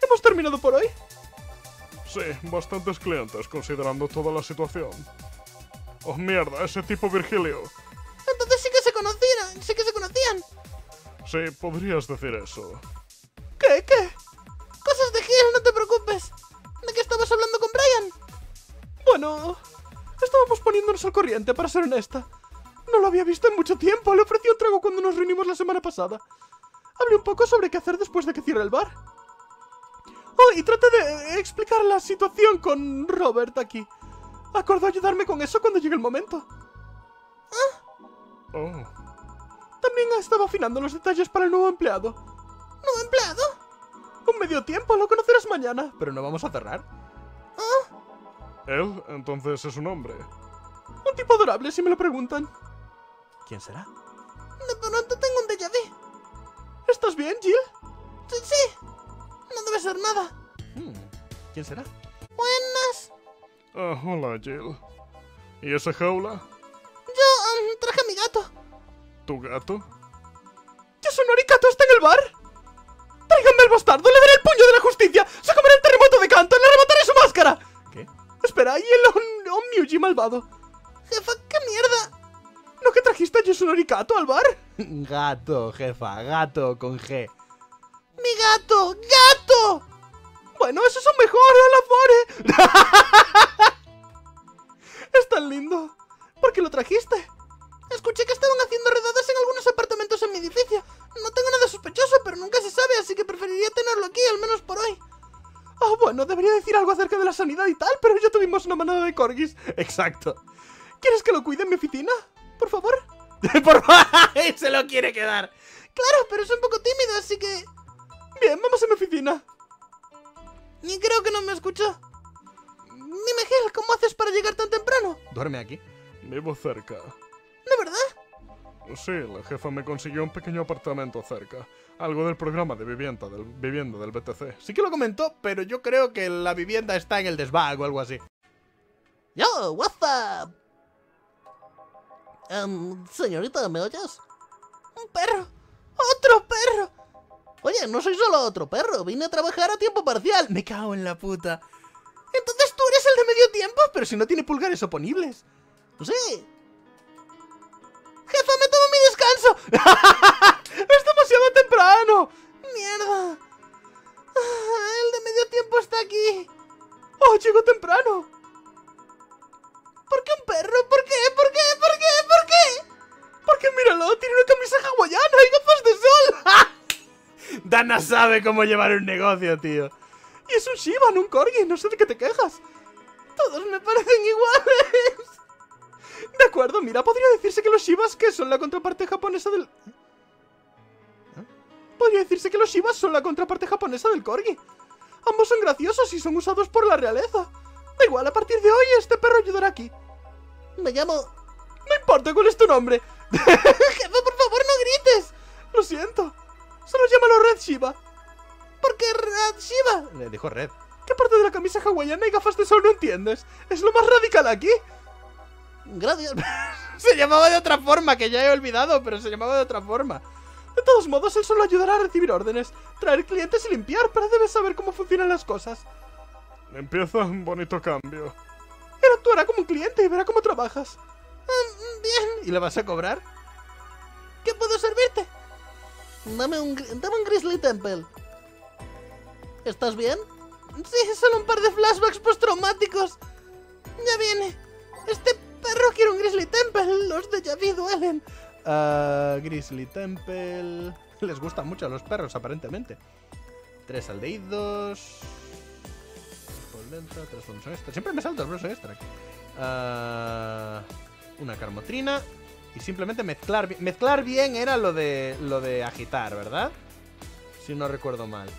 hemos terminado por hoy. Sí, bastantes clientes, considerando toda la situación. Oh, mierda, ese tipo Virgilio. Entonces sí que se conocían. Sí, podrías decir eso. ¿Qué? Cosas de Gil, no te preocupes. ¿De qué estabas hablando con Brian? Bueno, estábamos poniéndonos al corriente, para ser honesta. No lo había visto en mucho tiempo. Le ofrecí un trago cuando nos reunimos la semana pasada. Hablé un poco sobre qué hacer después de que cierre el bar. Oh, y traté de explicar la situación con Robert aquí. Acordó ayudarme con eso cuando llegue el momento. Oh, También estaba afinando los detalles para el nuevo empleado. ¿Nuevo empleado? Un medio tiempo, lo conocerás mañana. Pero no vamos a cerrar. él, entonces es un hombre. Un tipo adorable, si me lo preguntan. ¿Quién será? De pronto tengo un déjà vu. ¿Estás bien, Jill? Sí. No debe ser nada. ¿Quién será? Buenas. Ah, hola, Jill. ¿Y esa jaula? Yo traje a mi gato. ¿Tu gato? ¿Yasunori Kato está en el bar? ¡Tráiganme al bastardo! ¡Le daré el puño de la justicia! ¡Se comerá el terremoto de Kanto! ¡Le arrebataré su máscara! ¿Qué? Espera, ¿y el Onmyuji malvado? Jefa, ¿qué mierda? ¿No que trajiste a Yasunori Kato al bar? Gato, jefa, gato con G. ¡Mi gato! ¡Gato! Bueno, eso es un mejor, ¡hola, Fore! Es tan lindo. ¿Por qué lo trajiste? Escuché que estaban haciendo redadas en algunos apartamentos en mi edificio. No tengo nada sospechoso, pero nunca se sabe, así que preferiría tenerlo aquí, al menos por hoy. Ah, bueno, debería decir algo acerca de la sanidad y tal, pero ya tuvimos una manada de corgis. Exacto. ¿Quieres que lo cuide en mi oficina? Por favor. Por favor, se lo quiere quedar. Claro, pero es un poco tímido, así que... Bien, vamos a mi oficina. Ni creo que no me escuchó. Dime, Gil, ¿cómo haces para llegar tan temprano? Duerme aquí. Vivo cerca. ¿De verdad? Sí, la jefa me consiguió un pequeño apartamento cerca. Algo del programa de vivienda del BTC. Sí que lo comentó, pero yo creo que la vivienda está en el desván o algo así. Yo, what's up? Señorita, ¿me oyes? Un perro. ¡Otro perro! Oye, no soy solo otro perro. Vine a trabajar a tiempo parcial. Me cago en la puta. Entonces tú eres el de medio tiempo. Pero si no tiene pulgares oponibles. Sí. Jefa, me tomo mi descanso. ¡Es demasiado temprano! Mierda. El de medio tiempo está aquí. ¡Oh, llegó temprano! ¿Por qué un perro? ¿Por qué? ¿Por qué? ¿Por qué? ¿Por qué? Porque míralo, tiene una camisa hawaiana y gafas de sol. Dana sabe cómo llevar un negocio, tío. Y es un Shiba, no un corgi, no sé de qué te quejas. Todos me parecen iguales. De acuerdo, mira, podría decirse que los Shibas que son la contraparte japonesa del... Podría decirse que los Shibas son la contraparte japonesa del corgi. Ambos son graciosos y son usados por la realeza. Da igual, a partir de hoy este perro ayudará aquí. Me llamo... No importa cuál es tu nombre. Jefa, por favor, no grites. Lo siento. Solo llámalo Red Shiba. ¿Por qué Red Shiba? Le dijo Red. ¿Qué parte de la camisa hawaiana y gafas de sol no entiendes? Es lo más radical aquí. Gracias. Se llamaba de otra forma, que ya he olvidado, pero se llamaba de otra forma. De todos modos, él solo ayudará a recibir órdenes, traer clientes y limpiar, pero debes saber cómo funcionan las cosas. Empieza un bonito cambio. Él actuará como un cliente y verá cómo trabajas. Bien. ¿Y le vas a cobrar? ¿Qué puedo servirte? Dame un Grizzly Temple. ¿Estás bien? Sí, solo un par de flashbacks postraumáticos. Ya viene. Este perro quiere un Grizzly Temple. Los de vu duelen. Grizzly Temple... Les gustan mucho a los perros, aparentemente. 3 aldehídos... 3 lenta, 3 bonus extra. Siempre me salto el bonus extra. Una carmotrina. Y simplemente mezclar... Mezclar bien era lo de agitar, ¿verdad? Si no recuerdo mal.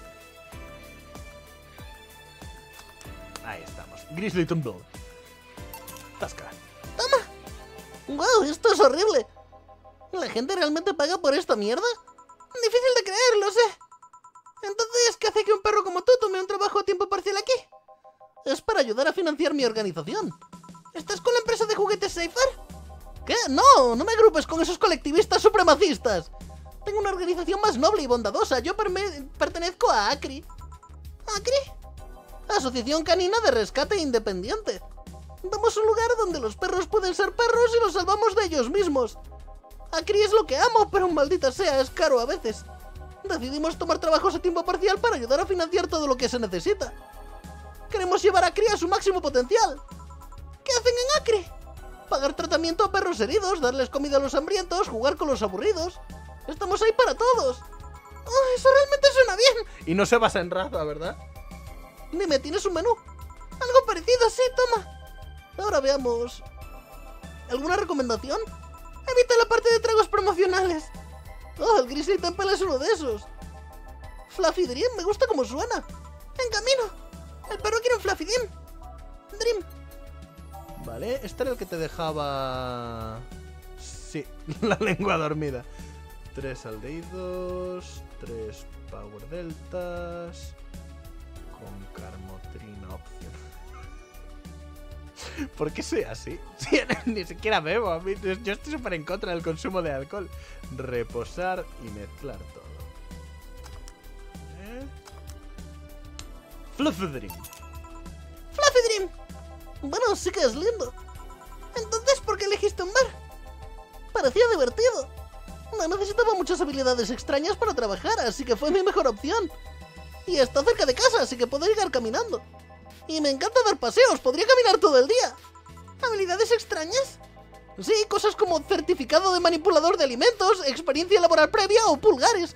Ahí estamos. Grizzly Temple. Tasca. ¡Wow! Esto es horrible. ¿La gente realmente paga por esta mierda? Difícil de creer, lo sé. Entonces, ¿qué hace que un perro como tú tome un trabajo a tiempo parcial aquí? Es para ayudar a financiar mi organización. ¿Estás con la empresa de juguetes Seifer? ¿Qué? No, no me agrupes con esos colectivistas supremacistas. Tengo una organización más noble y bondadosa. Yo pertenezco a ACRI. ¿Acri? Asociación Canina de Rescate Independiente. Damos un lugar donde los perros pueden ser perros y los salvamos de ellos mismos. Acri es lo que amo, pero maldita sea, es caro a veces. Decidimos tomar trabajos a tiempo parcial para ayudar a financiar todo lo que se necesita. Queremos llevar a Acri a su máximo potencial. ¿Qué hacen en Acri? Pagar tratamiento a perros heridos, darles comida a los hambrientos, jugar con los aburridos. Estamos ahí para todos. Oh, eso realmente suena bien. Y no se basa en raza, ¿verdad? Dime, ¿tienes un menú? Algo parecido, sí, toma. Ahora veamos. ¿Alguna recomendación? Evita la parte de tragos promocionales. Oh, el Grizzly Temple es uno de esos. Fluffy Dream, me gusta como suena. En camino. El perro quiere un Fluffy Dream. Vale, este era el que te dejaba... Sí, la lengua dormida. 3 aldehídos, 3 power deltas... Con carmotrina opción. ¿Por qué soy así? Sí, ni siquiera bebo. A mí, yo estoy súper en contra del consumo de alcohol. Reposar y mezclar todo. Fluffy Dream. Fluffy Dream. Bueno, sí que es lindo. Entonces, ¿por qué elegiste un bar? Parecía divertido. No necesitaba muchas habilidades extrañas para trabajar, así que fue mi mejor opción. Y está cerca de casa, así que puedo llegar caminando. Y me encanta dar paseos, podría caminar todo el día. ¿Habilidades extrañas? Sí, cosas como certificado de manipulador de alimentos, experiencia laboral previa o pulgares.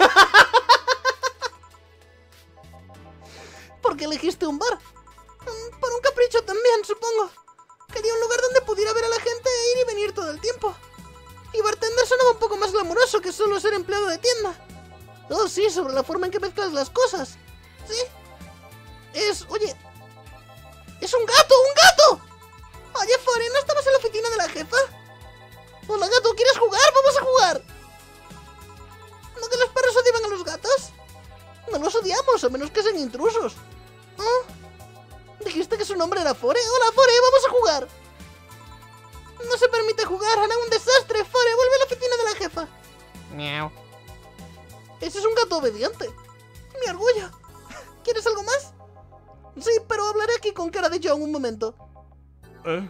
¿Por qué elegiste un bar? Por un capricho también, supongo. Quería un lugar donde pudiera ver a la gente e ir y venir todo el tiempo. Y bartender sonaba un poco más glamuroso que solo ser empleado de tienda. Oh, sí, sobre la forma en que mezclas las cosas. Sí. Oye... ¡Es un gato! ¡Un gato! Oye, Fore, ¿no estabas en la oficina de la jefa? Hola, gato, ¿quieres jugar? ¡Vamos a jugar! ¿No que los perros odian a los gatos? No los odiamos, a menos que sean intrusos. ¿Oh? ¿Dijiste que su nombre era Fore? ¡Hola, Fore! ¡Vamos a jugar! No se permite jugar, hará un desastre. Fore, vuelve a la oficina de la jefa. Miau. Ese es un gato obediente. Mi orgullo. ¿Quieres algo más? Sí, pero hablaré aquí con cara de John un momento. Bien.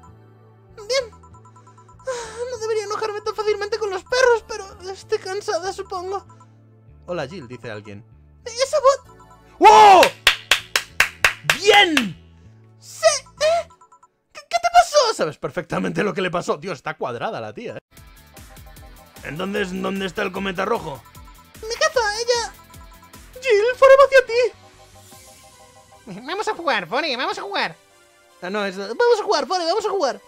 No debería enojarme tan fácilmente con los perros, pero estoy cansada, supongo. Hola, Jill, dice alguien. ¡Esa voz! ¡Wow! ¡Bien! Sí, ¿Qué te pasó? Sabes perfectamente lo que le pasó. Dios, está cuadrada la tía, ¿eh? Entonces, ¿dónde está el cometa rojo? Mi jefa, ella... Jill, Fore va hacia ti. Vamos a jugar, Fore, vamos a jugar. Ah, no, es... Vamos a jugar, Fore, vamos a jugar.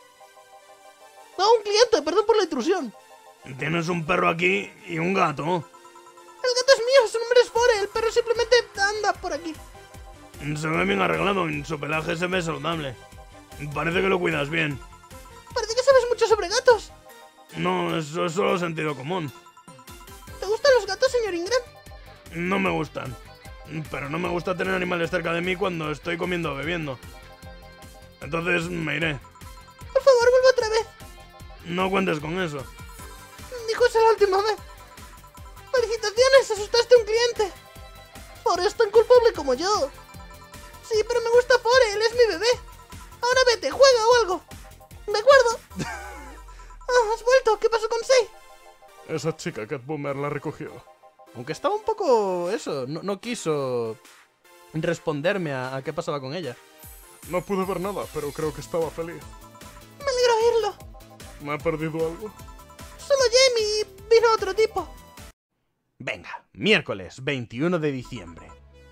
No, un cliente, perdón por la intrusión. Tienes un perro aquí y un gato. El gato es mío, su nombre es Fore, el perro simplemente anda por aquí. Se ve bien arreglado y su pelaje se ve saludable. Parece que lo cuidas bien. Parece que sabes mucho sobre gatos. No, eso es solo sentido común. ¿Te gustan los gatos, señor Ingram? No me gustan. Pero no me gusta tener animales cerca de mí cuando estoy comiendo o bebiendo. Entonces me iré. Por favor, vuelve otra vez. No cuentes con eso. Dijo eso la última vez. Felicitaciones, asustaste a un cliente. Fore es tan culpable como yo. Sí, pero me gusta Fore, él es mi bebé. Ahora vete, juega o algo. De acuerdo. Has vuelto, ¿qué pasó con Sei? Esa chica Cat Boomer la recogió. Aunque estaba un poco... eso, no quiso responderme a qué pasaba con ella. No pude ver nada, pero creo que estaba feliz. Me alegro oírlo. ¿Me ha perdido algo? Solo Jamie y vino otro tipo. Venga, miércoles 21 de diciembre.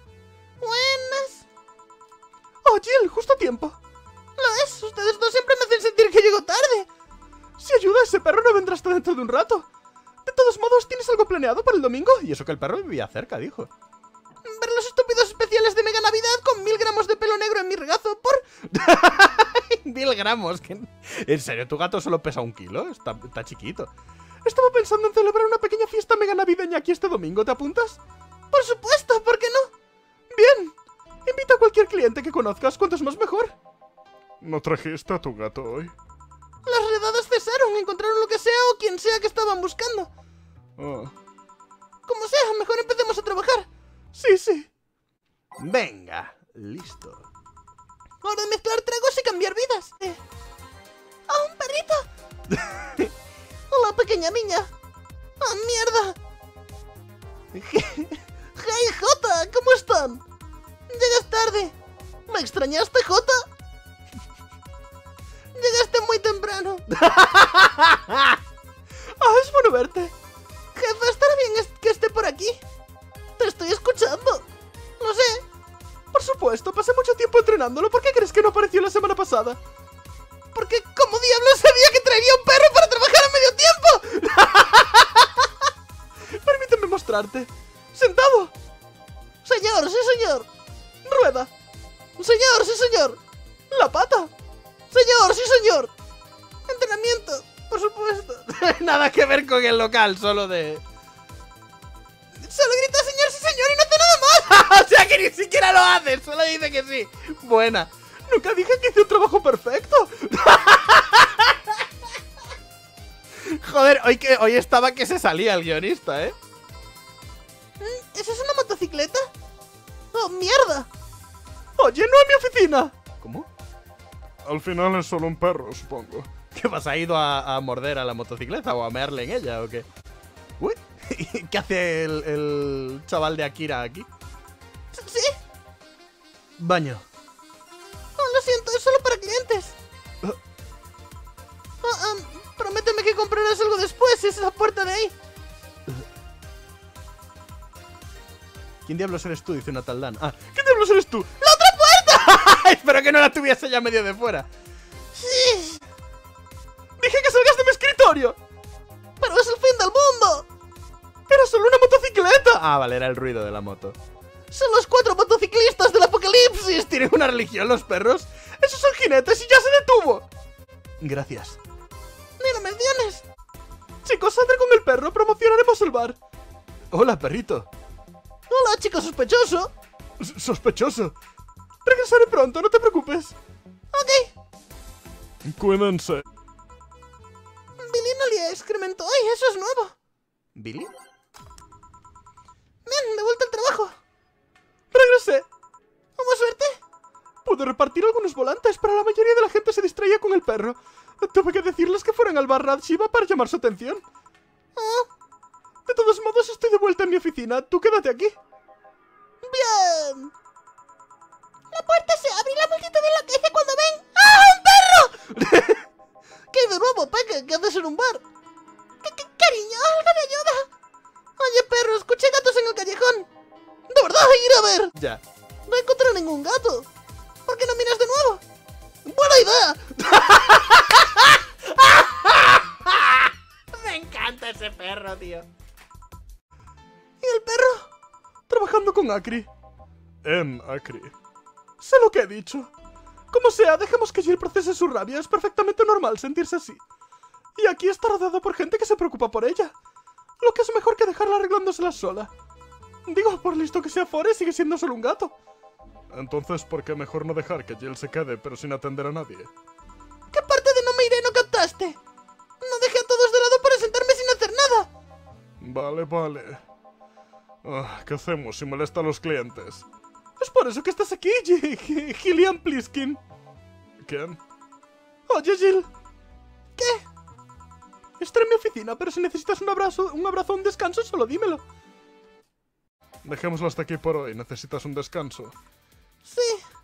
Buenas. Oh, Jill, justo a tiempo. Lo es, ustedes dos siempre me hacen sentir que llego tarde. Si ayuda, ese perro no vendrá hasta dentro de un rato. De todos modos, ¿tienes algo planeado para el domingo? Y eso que el perro vivía cerca, dijo. Ver los estúpidos especiales de Mega Navidad con 1000 gramos de pelo negro en mi regazo por... 1000 gramos. ¿En serio? ¿Tu gato solo pesa 1 kilo? Está chiquito. Estaba pensando en celebrar una pequeña fiesta mega navideña aquí este domingo, ¿te apuntas? Por supuesto, ¿por qué no? Bien. Invita a cualquier cliente que conozcas, cuantos más mejor. ¿No trajiste a tu gato hoy? Las redadas cesaron, encontraron lo que sea o quien sea que estaban buscando. Ah, Como sea, mejor empecemos a trabajar. Sí, sí. Venga, listo. Hora de mezclar tragos y cambiar vidas. ¡Ah, un perrito! Hola, pequeña niña. ¡Ah, mierda! ¡Hey, Jota! ¿Cómo están? Llegas tarde. ¿Me extrañaste, Jota? Llegaste muy temprano. ¡Ah, es bueno verte! Jefe, ¿estará bien que esté por aquí? Te estoy escuchando. Lo sé. Por supuesto, pasé mucho tiempo entrenándolo. ¿Por qué crees que no apareció la semana pasada? Porque, ¿cómo diablos sabía que traería un perro para trabajar a medio tiempo? Permíteme mostrarte. ¡Sentado! Señor, sí, señor. ¡Rueda! Señor, sí, señor. ¡La pata! Señor, sí, señor. Entrenamiento, por supuesto. Nada que ver con el local, solo de... Solo grita señor, sí, señor y no hace nada más. O sea que ni siquiera lo hace, solo dice que sí. Buena. Nunca dije que hice un trabajo perfecto. Joder, hoy estaba que se salía el guionista, ¿eh? ¿Esa es una motocicleta? ¡Oh, mierda! Oye, no a mi oficina. ¿Cómo? Al final es solo un perro, supongo. ¿Qué pasa? ¿Ha ido a morder a la motocicleta o a mearle en ella o qué? Uy, ¿qué hace el chaval de Akira aquí? Sí. Baño. Oh, lo siento, es solo para clientes. Prométeme que comprarás algo después, es esa puerta de ahí. ¿Quién diablos eres tú? Dice una tal Dan. Ah, ¿Qué diablos eres tú? ¡La otra puerta! espero que no la tuviese ya medio de fuera. Sí, Dije que salgas de mi escritorio. pero es el fin del mundo. Era solo una motocicleta. Ah, vale, era el ruido de la moto. Son los 4 motociclistas del apocalipsis. ¿Tienen una religión los perros? Esos son jinetes y ya se detuvo. Gracias. Ni lo menciones. Chicos, saldré con el perro. Promocionaremos el bar. Hola, perrito. Hola, chico sospechoso. Sospechoso. Regresaré pronto, no te preocupes. Ok. Cuídense. Billy no olía excremento hoy, eso es nuevo. ¿Billy? Bien, de vuelta al trabajo. Regresé. ¿Hubo suerte? Pude repartir algunos volantes, pero la mayoría de la gente se distraía con el perro. Tuve que decirles que fueran al bar Rad Shiva para llamar su atención. Oh, De todos modos, estoy de vuelta en mi oficina. Tú quédate aquí. bien. La puerta se abre y la multitud enloquece cuando ven... ¡Ah, un perro! ¿Qué hay de nuevo, Peque? ¿Qué haces en un bar? Cariño, algo de ayuda. Oye, perro, escuché gatos en el callejón. ¿De verdad? Ir a ver. Ya. No encontré ningún gato. ¿Por qué no miras de nuevo? ¡Buena idea! Me encanta ese perro, tío. ¿Y el perro? Trabajando con Acri. En Acri. Sé lo que he dicho. Como sea, dejemos que Jill procese su rabia. Es perfectamente normal sentirse así. Y aquí está rodeado por gente que se preocupa por ella. Lo que es mejor que dejarla arreglándosela sola. Digo, por listo que sea Forrest, sigue siendo solo un gato. Entonces, ¿por qué mejor no dejar que Jill se quede, pero sin atender a nadie? ¿Qué parte de no me iré no captaste? No dejé a todos de lado para sentarme sin hacer nada. Vale, vale. ¿Qué hacemos si molesta a los clientes? Es por eso que estás aquí, Gillian Pliskin. ¿Quién? Oye, Jill. ¿Qué? Estaré en mi oficina, pero si necesitas un abrazo o un descanso, solo dímelo. Dejémoslo hasta aquí por hoy. ¿Necesitas un descanso? Sí.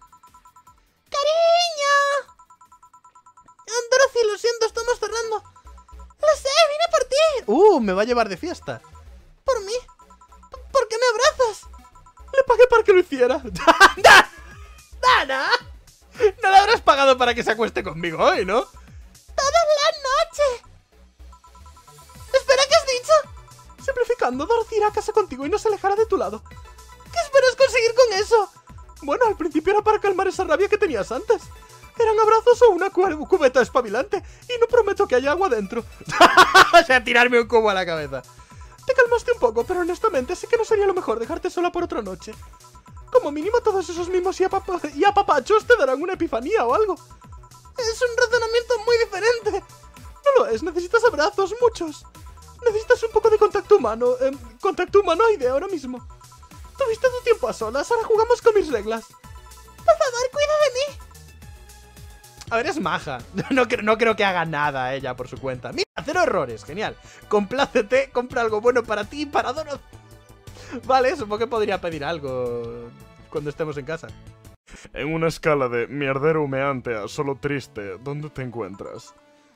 ¡Cariño! Dorothy, lo siento, estamos cerrando. Lo sé, vine por ti. Me va a llevar de fiesta. ¿Por mí? ¿Por qué me abrazas? Le pagué para que lo hiciera. ¡Dana! No le habrás pagado para que se acueste conmigo hoy, ¿no? ¡Toda la noche! Espera, ¿qué has dicho? Simplificando, Dorothy irá a casa contigo y no se alejará de tu lado. ¿Qué esperas conseguir con eso? Bueno, al principio era para calmar esa rabia que tenías antes. Eran abrazos o una cubeta espabilante. Y no prometo que haya agua dentro. O sea, tirarme un cubo a la cabeza. Te calmaste un poco, pero honestamente sé que no sería lo mejor dejarte sola por otra noche. Como mínimo todos esos mimos y apapachos te darán una epifanía o algo. Es un razonamiento muy diferente. No lo es, necesitas abrazos, muchos. Necesitas un poco de contacto humano. Contacto humanoide ahora mismo. Tuviste tu tiempo a solas, ahora jugamos con mis reglas. Por favor, cuida de mí. A ver, es maja. No creo que haga nada ella por su cuenta. Mira, 0 errores, genial. Complácete, compra algo bueno para ti y para Dorothy. Vale, supongo que podría pedir algo cuando estemos en casa. En una escala de mierdero humeante a solo triste, ¿dónde te encuentras?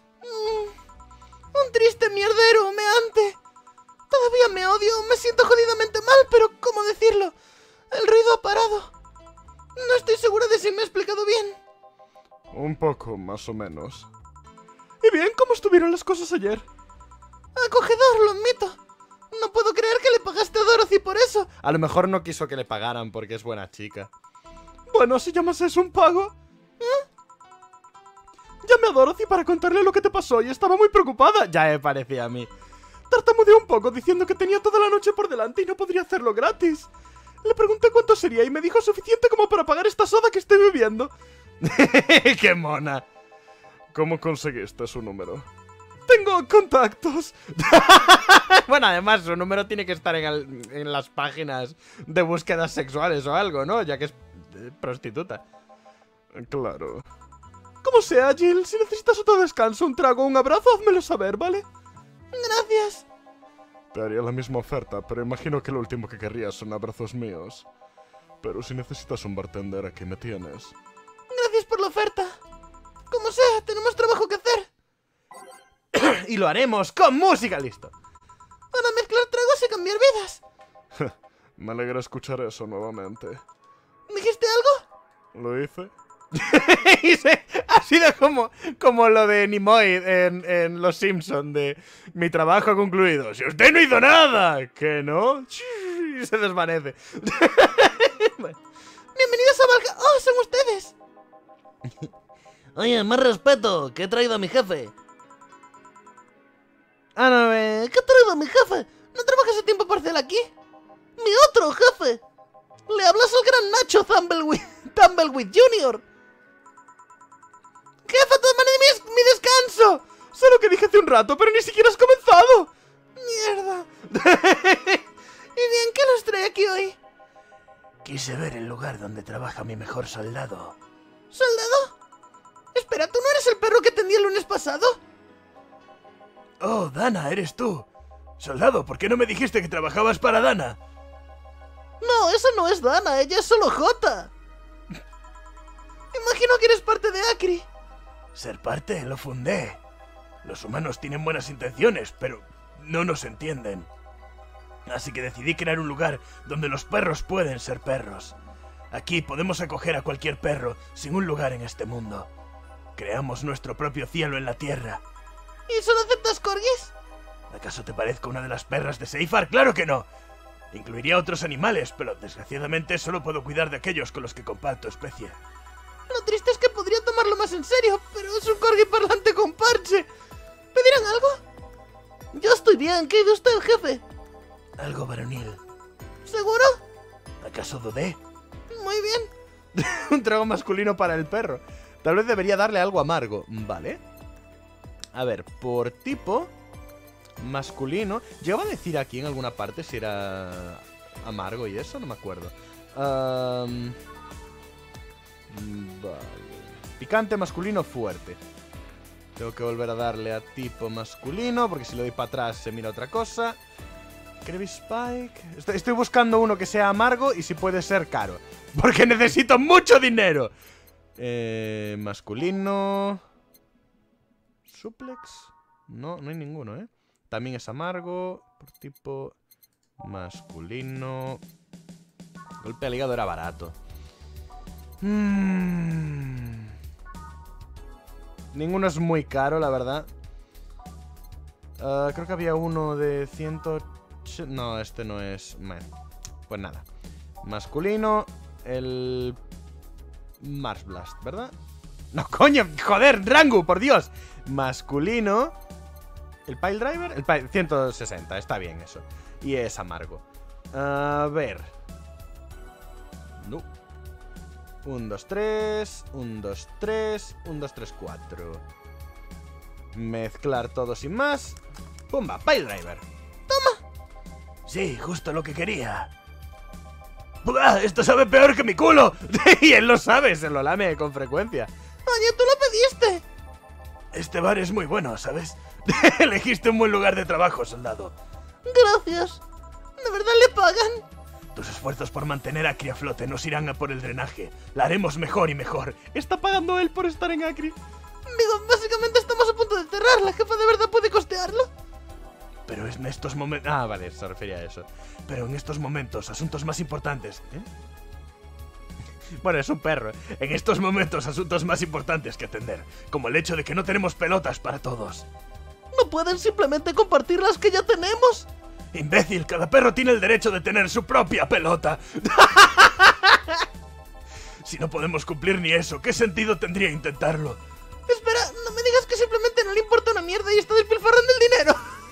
Un triste mierdero humeante. Todavía me odio, me siento jodidamente mal, pero ¿cómo decirlo? El ruido ha parado. No estoy segura de si me he explicado bien. Un poco, más o menos. Y bien, ¿cómo estuvieron las cosas ayer? Acogedor, lo admito. No puedo creer que le pagaste a Dorothy por eso. A lo mejor no quiso que le pagaran porque es buena chica. Bueno, si llamas eso un pago... Llamé a Dorothy para contarle lo que te pasó y estaba muy preocupada. Ya me parecía a mí. Tartamudeó un poco diciendo que tenía toda la noche por delante y no podría hacerlo gratis. Le pregunté cuánto sería y me dijo suficiente como para pagar esta soda que estoy bebiendo. ¡Qué mona! ¿Cómo conseguiste su número? Tengo contactos. Bueno, además su número tiene que estar en las páginas de búsquedas sexuales o algo, ¿no? Ya que es prostituta. Claro. Como sea, Jill, si necesitas otro descanso, un trago o un abrazo, házmelo saber, ¿vale? Gracias. Te haría la misma oferta, pero imagino que lo último que querrías son abrazos míos. Pero si necesitas un bartender, aquí me tienes. Gracias por la oferta. Como sea, tenemos trabajo que hacer. Y lo haremos con música, listo. Para mezclar tragos y cambiar vidas. Me alegra escuchar eso nuevamente. ¿Dijiste algo? ¿Lo hice? Ha sido como lo de Nimoy en Los Simpson de mi trabajo ha concluido. Si usted no hizo nada, ¿que no? Y se desvanece. Bueno. Bienvenidos a Valga... ¡Oh, son ustedes! Oye, más respeto, que he traído a mi jefe. Ah, no, ¿Qué ha traído a mi jefe? ¿No trabajas a tiempo parcial aquí? ¡Mi otro jefe! Le hablas al gran Nacho Tumbleweed Jr. ¡Jefe, tómame mi descanso! Sé lo que dije hace un rato, pero ni siquiera has comenzado. ¡Mierda! ¿Y bien qué los trae aquí hoy? Quise ver el lugar donde trabaja mi mejor soldado. ¿Soldado? Espera, ¿tú no eres el perro que atendí el lunes pasado? Oh, Dana, eres tú. Soldado, ¿por qué no me dijiste que trabajabas para Dana? No, esa no es Dana, ella es solo Jota. Imagino que eres parte de Acri. Ser parte, lo fundé. Los humanos tienen buenas intenciones, pero no nos entienden. Así que decidí crear un lugar donde los perros pueden ser perros. Aquí podemos acoger a cualquier perro sin un lugar en este mundo. Creamos nuestro propio cielo en la tierra. ¿Y solo aceptas corgis? ¿Acaso te parezco una de las perras de Seifar? ¡Claro que no! Incluiría otros animales, pero desgraciadamente solo puedo cuidar de aquellos con los que comparto especie. Lo triste es que podría tomarlo más en serio, pero es un corgi parlante con parche. ¿Pedirán algo? Yo estoy bien, ¿qué de usted, jefe? Algo varonil. ¿Seguro? ¿Acaso dudé? Muy bien. Un trago masculino para el perro. Tal vez debería darle algo amargo. Vale. A ver, por tipo... masculino. Llegaba a decir aquí en alguna parte si era amargo y eso, no me acuerdo. Vale. Picante, masculino, fuerte. Tengo que volver a darle a tipo masculino, porque si lo doy para atrás se mira otra cosa. Krabby Spike. Estoy buscando uno que sea amargo y si puede ser caro, porque necesito mucho dinero. Masculino. Suplex. No, no hay ninguno, ¿eh? También es amargo. Por tipo masculino. Golpe al hígado era barato. Ninguno es muy caro, la verdad. Creo que había uno de 180... No, este no es... Pues nada. Masculino. El... Mars Blast, ¿verdad? No, coño, joder, Rangu, por Dios. Masculino. ¿El Pile Driver? El Pile 160, está bien eso. Y es amargo. A ver. No. 1, 2, 3. 1, 2, 3. 1, 2, 3, 4. Mezclar todo sin más. Pumba, Pile Driver. Sí, justo lo que quería. ¡Buah! ¡Esto sabe peor que mi culo! Y él lo sabe, se lo lame con frecuencia. Oye, tú lo pediste. Este bar es muy bueno, ¿sabes? Elegiste un buen lugar de trabajo, soldado. Gracias. ¿De verdad le pagan? Tus esfuerzos por mantener a Acri a flote nos irán a por el drenaje. La haremos mejor y mejor. Está pagando él por estar en Acri. Digo, básicamente estamos a punto de cerrar. ¿La jefa de verdad puede costearlo? Pero en estos momentos... Ah, vale, se refería a eso. Pero en estos momentos, asuntos más importantes... Bueno, es un perro. En estos momentos, asuntos más importantes que atender. Como el hecho de que no tenemos pelotas para todos. ¿No pueden simplemente compartir las que ya tenemos? ¡Imbécil! Cada perro tiene el derecho de tener su propia pelota. Si no podemos cumplir ni eso, ¿qué sentido tendría intentarlo? Espera, no me digas que simplemente no le importa una mierda y está despilfarrando el dinero.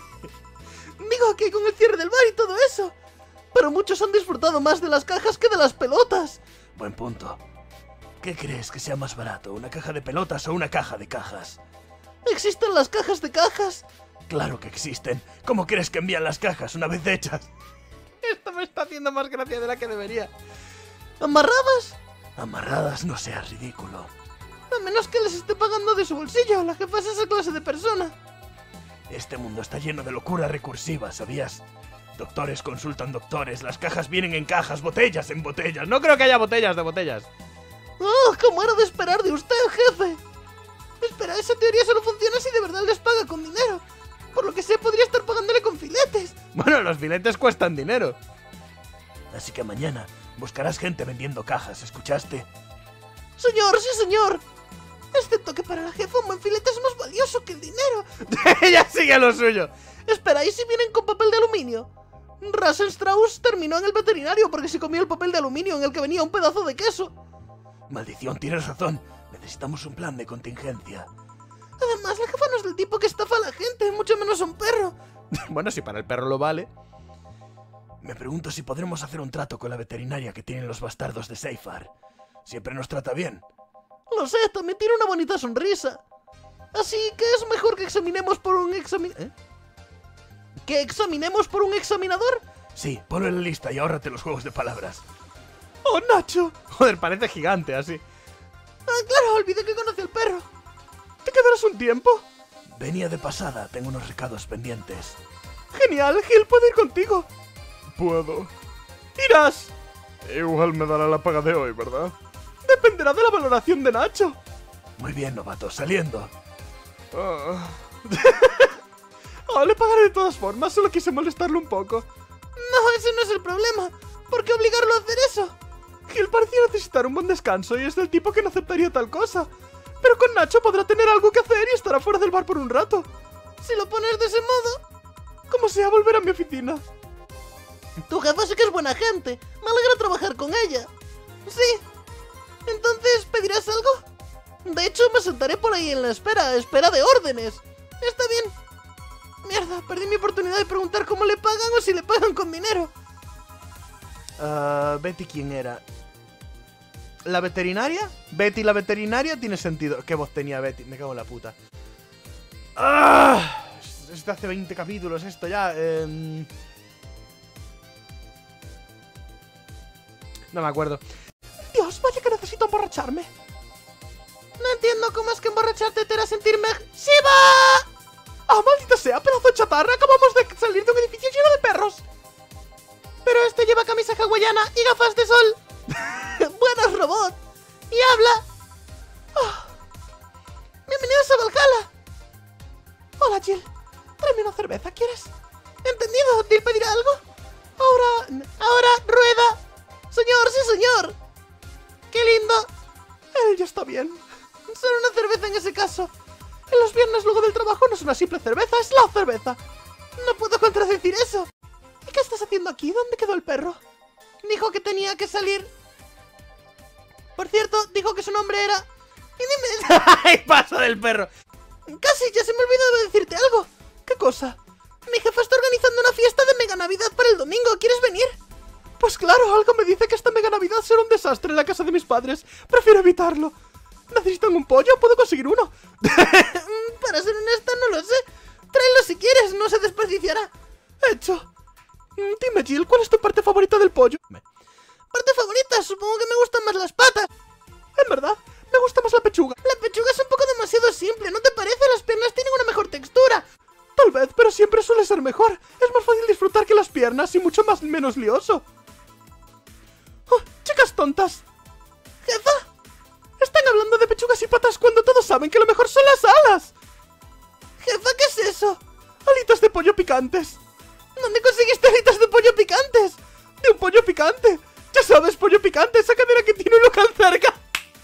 Digo que con el cierre del bar y todo eso. Pero muchos han disfrutado más de las cajas que de las pelotas. Buen punto. ¿Qué crees que sea más barato, una caja de pelotas o una caja de cajas? ¿Existen las cajas de cajas? Claro que existen. ¿Cómo crees que envían las cajas una vez hechas? Esto me está haciendo más gracia de la que debería. ¿Amarradas? Amarradas, no seas ridículo. A menos que les esté pagando de su bolsillo. La jefa es esa clase de persona. Este mundo está lleno de locura recursiva, ¿sabías? Doctores consultan doctores, las cajas vienen en cajas, botellas en botellas. No creo que haya botellas de botellas. ¡Oh, cómo era de esperar de usted, jefe! Espera, esa teoría solo funciona si de verdad les paga con dinero. Por lo que sé, podría estar pagándole con filetes. Bueno, los filetes cuestan dinero. Así que mañana buscarás gente vendiendo cajas, ¿escuchaste? Señor, sí señor. Excepto que para la jefa un buen filete es más valioso que el dinero. Ella sigue lo suyo. Espera, ¿y si vienen con papel de aluminio? Russell Strauss terminó en el veterinario porque se comió el papel de aluminio en el que venía un pedazo de queso. Maldición, tienes razón. Necesitamos un plan de contingencia. Además, la jefa no es del tipo que estafa a la gente, mucho menos a un perro. Bueno, si para el perro lo vale. Me pregunto si podremos hacer un trato con la veterinaria que tienen los bastardos de Seifar. Siempre nos trata bien. Lo sé, también tiene una bonita sonrisa. Así que es mejor que examinemos por un ¿Que examinemos por un examinador? Sí, ponlo en la lista y ahórrate los juegos de palabras. ¡Oh, Nacho! Joder, parece gigante así. Ah, claro, olvidé que conoce al perro. ¿Te quedarás un tiempo? Venía de pasada, tengo unos recados pendientes. Genial, Gil puede ir contigo. Puedo. ¡Irás! Igual me dará la paga de hoy, ¿verdad? Dependerá de la valoración de Nacho. Muy bien, novato, saliendo. Ah, Oh, le pagaré de todas formas, solo quise molestarlo un poco. No, ese no es el problema. ¿Por qué obligarlo a hacer eso? Gil parecía necesitar un buen descanso y es del tipo que no aceptaría tal cosa. Pero con Nacho podrá tener algo que hacer y estará fuera del bar por un rato. Si lo pones de ese modo... Como sea, volver a mi oficina. Tu jefa sí que es buena gente. Me alegra trabajar con ella. Sí. Entonces, ¿pedirás algo? De hecho, me sentaré por ahí en la espera de órdenes. Está bien. Mierda, perdí mi oportunidad de preguntar cómo le pagan o si le pagan con dinero. Betty, ¿quién era? ¿La veterinaria? Betty, la veterinaria, tiene sentido. ¿Qué voz tenía Betty? Me cago en la puta. ¡Ah! Es de hace 20 capítulos esto ya. No me acuerdo. Dios, vaya que necesito emborracharme. No entiendo cómo es que emborracharte te hará sentirme... ¡Shiva! ¡Ah, maldita sea! ¡Pedazo de chatarra! Acabamos de salir de un edificio lleno de perros. Pero este lleva camisa hawaiana y gafas de sol. Buenos robot. Y habla. Oh. Bienvenidos a Valhalla. Hola, Jill. Tráeme una cerveza, ¿quieres? Entendido. ¿Jill pedirá algo? Ahora, rueda. Señor, sí, señor. Qué lindo. Él ya está bien. Solo una cerveza en ese caso. En los viernes luego del trabajo no es una simple cerveza, es la cerveza. No puedo contradecir eso. ¿Y qué estás haciendo aquí? ¿Dónde quedó el perro? Dijo que tenía que salir. Por cierto, dijo que su nombre era... Y dime... ¡Ay, pasa del perro! Casi, ya se me olvidó de decirte algo. ¿Qué cosa? Mi jefa está organizando una fiesta de Mega Navidad para el domingo. ¿Quieres venir? Pues claro, algo me dice que esta Mega Navidad será un desastre en la casa de mis padres. Prefiero evitarlo. ¿Necesitan un pollo? ¿Puedo conseguir uno? Para ser honesta, no lo sé. Tráelo si quieres, no se desperdiciará. Hecho. Dime, Jill, ¿cuál es tu parte favorita del pollo? Parte favorita, supongo que me gustan más las patas. En verdad, me gusta más la pechuga. La pechuga es un poco demasiado simple, ¿no te parece? Las piernas tienen una mejor textura. Tal vez, pero siempre suele ser mejor. Es más fácil disfrutar que las piernas y mucho menos lioso. Oh, chicas tontas. ¿Jefa? Están hablando de pechugas y patas cuando todos saben que lo mejor son las alas. Jefa, ¿qué es eso? Alitas de pollo picantes. ¿Dónde conseguiste alitas de pollo picantes? De un pollo picante. Ya sabes, pollo picante, esa cadera que tiene un local cerca.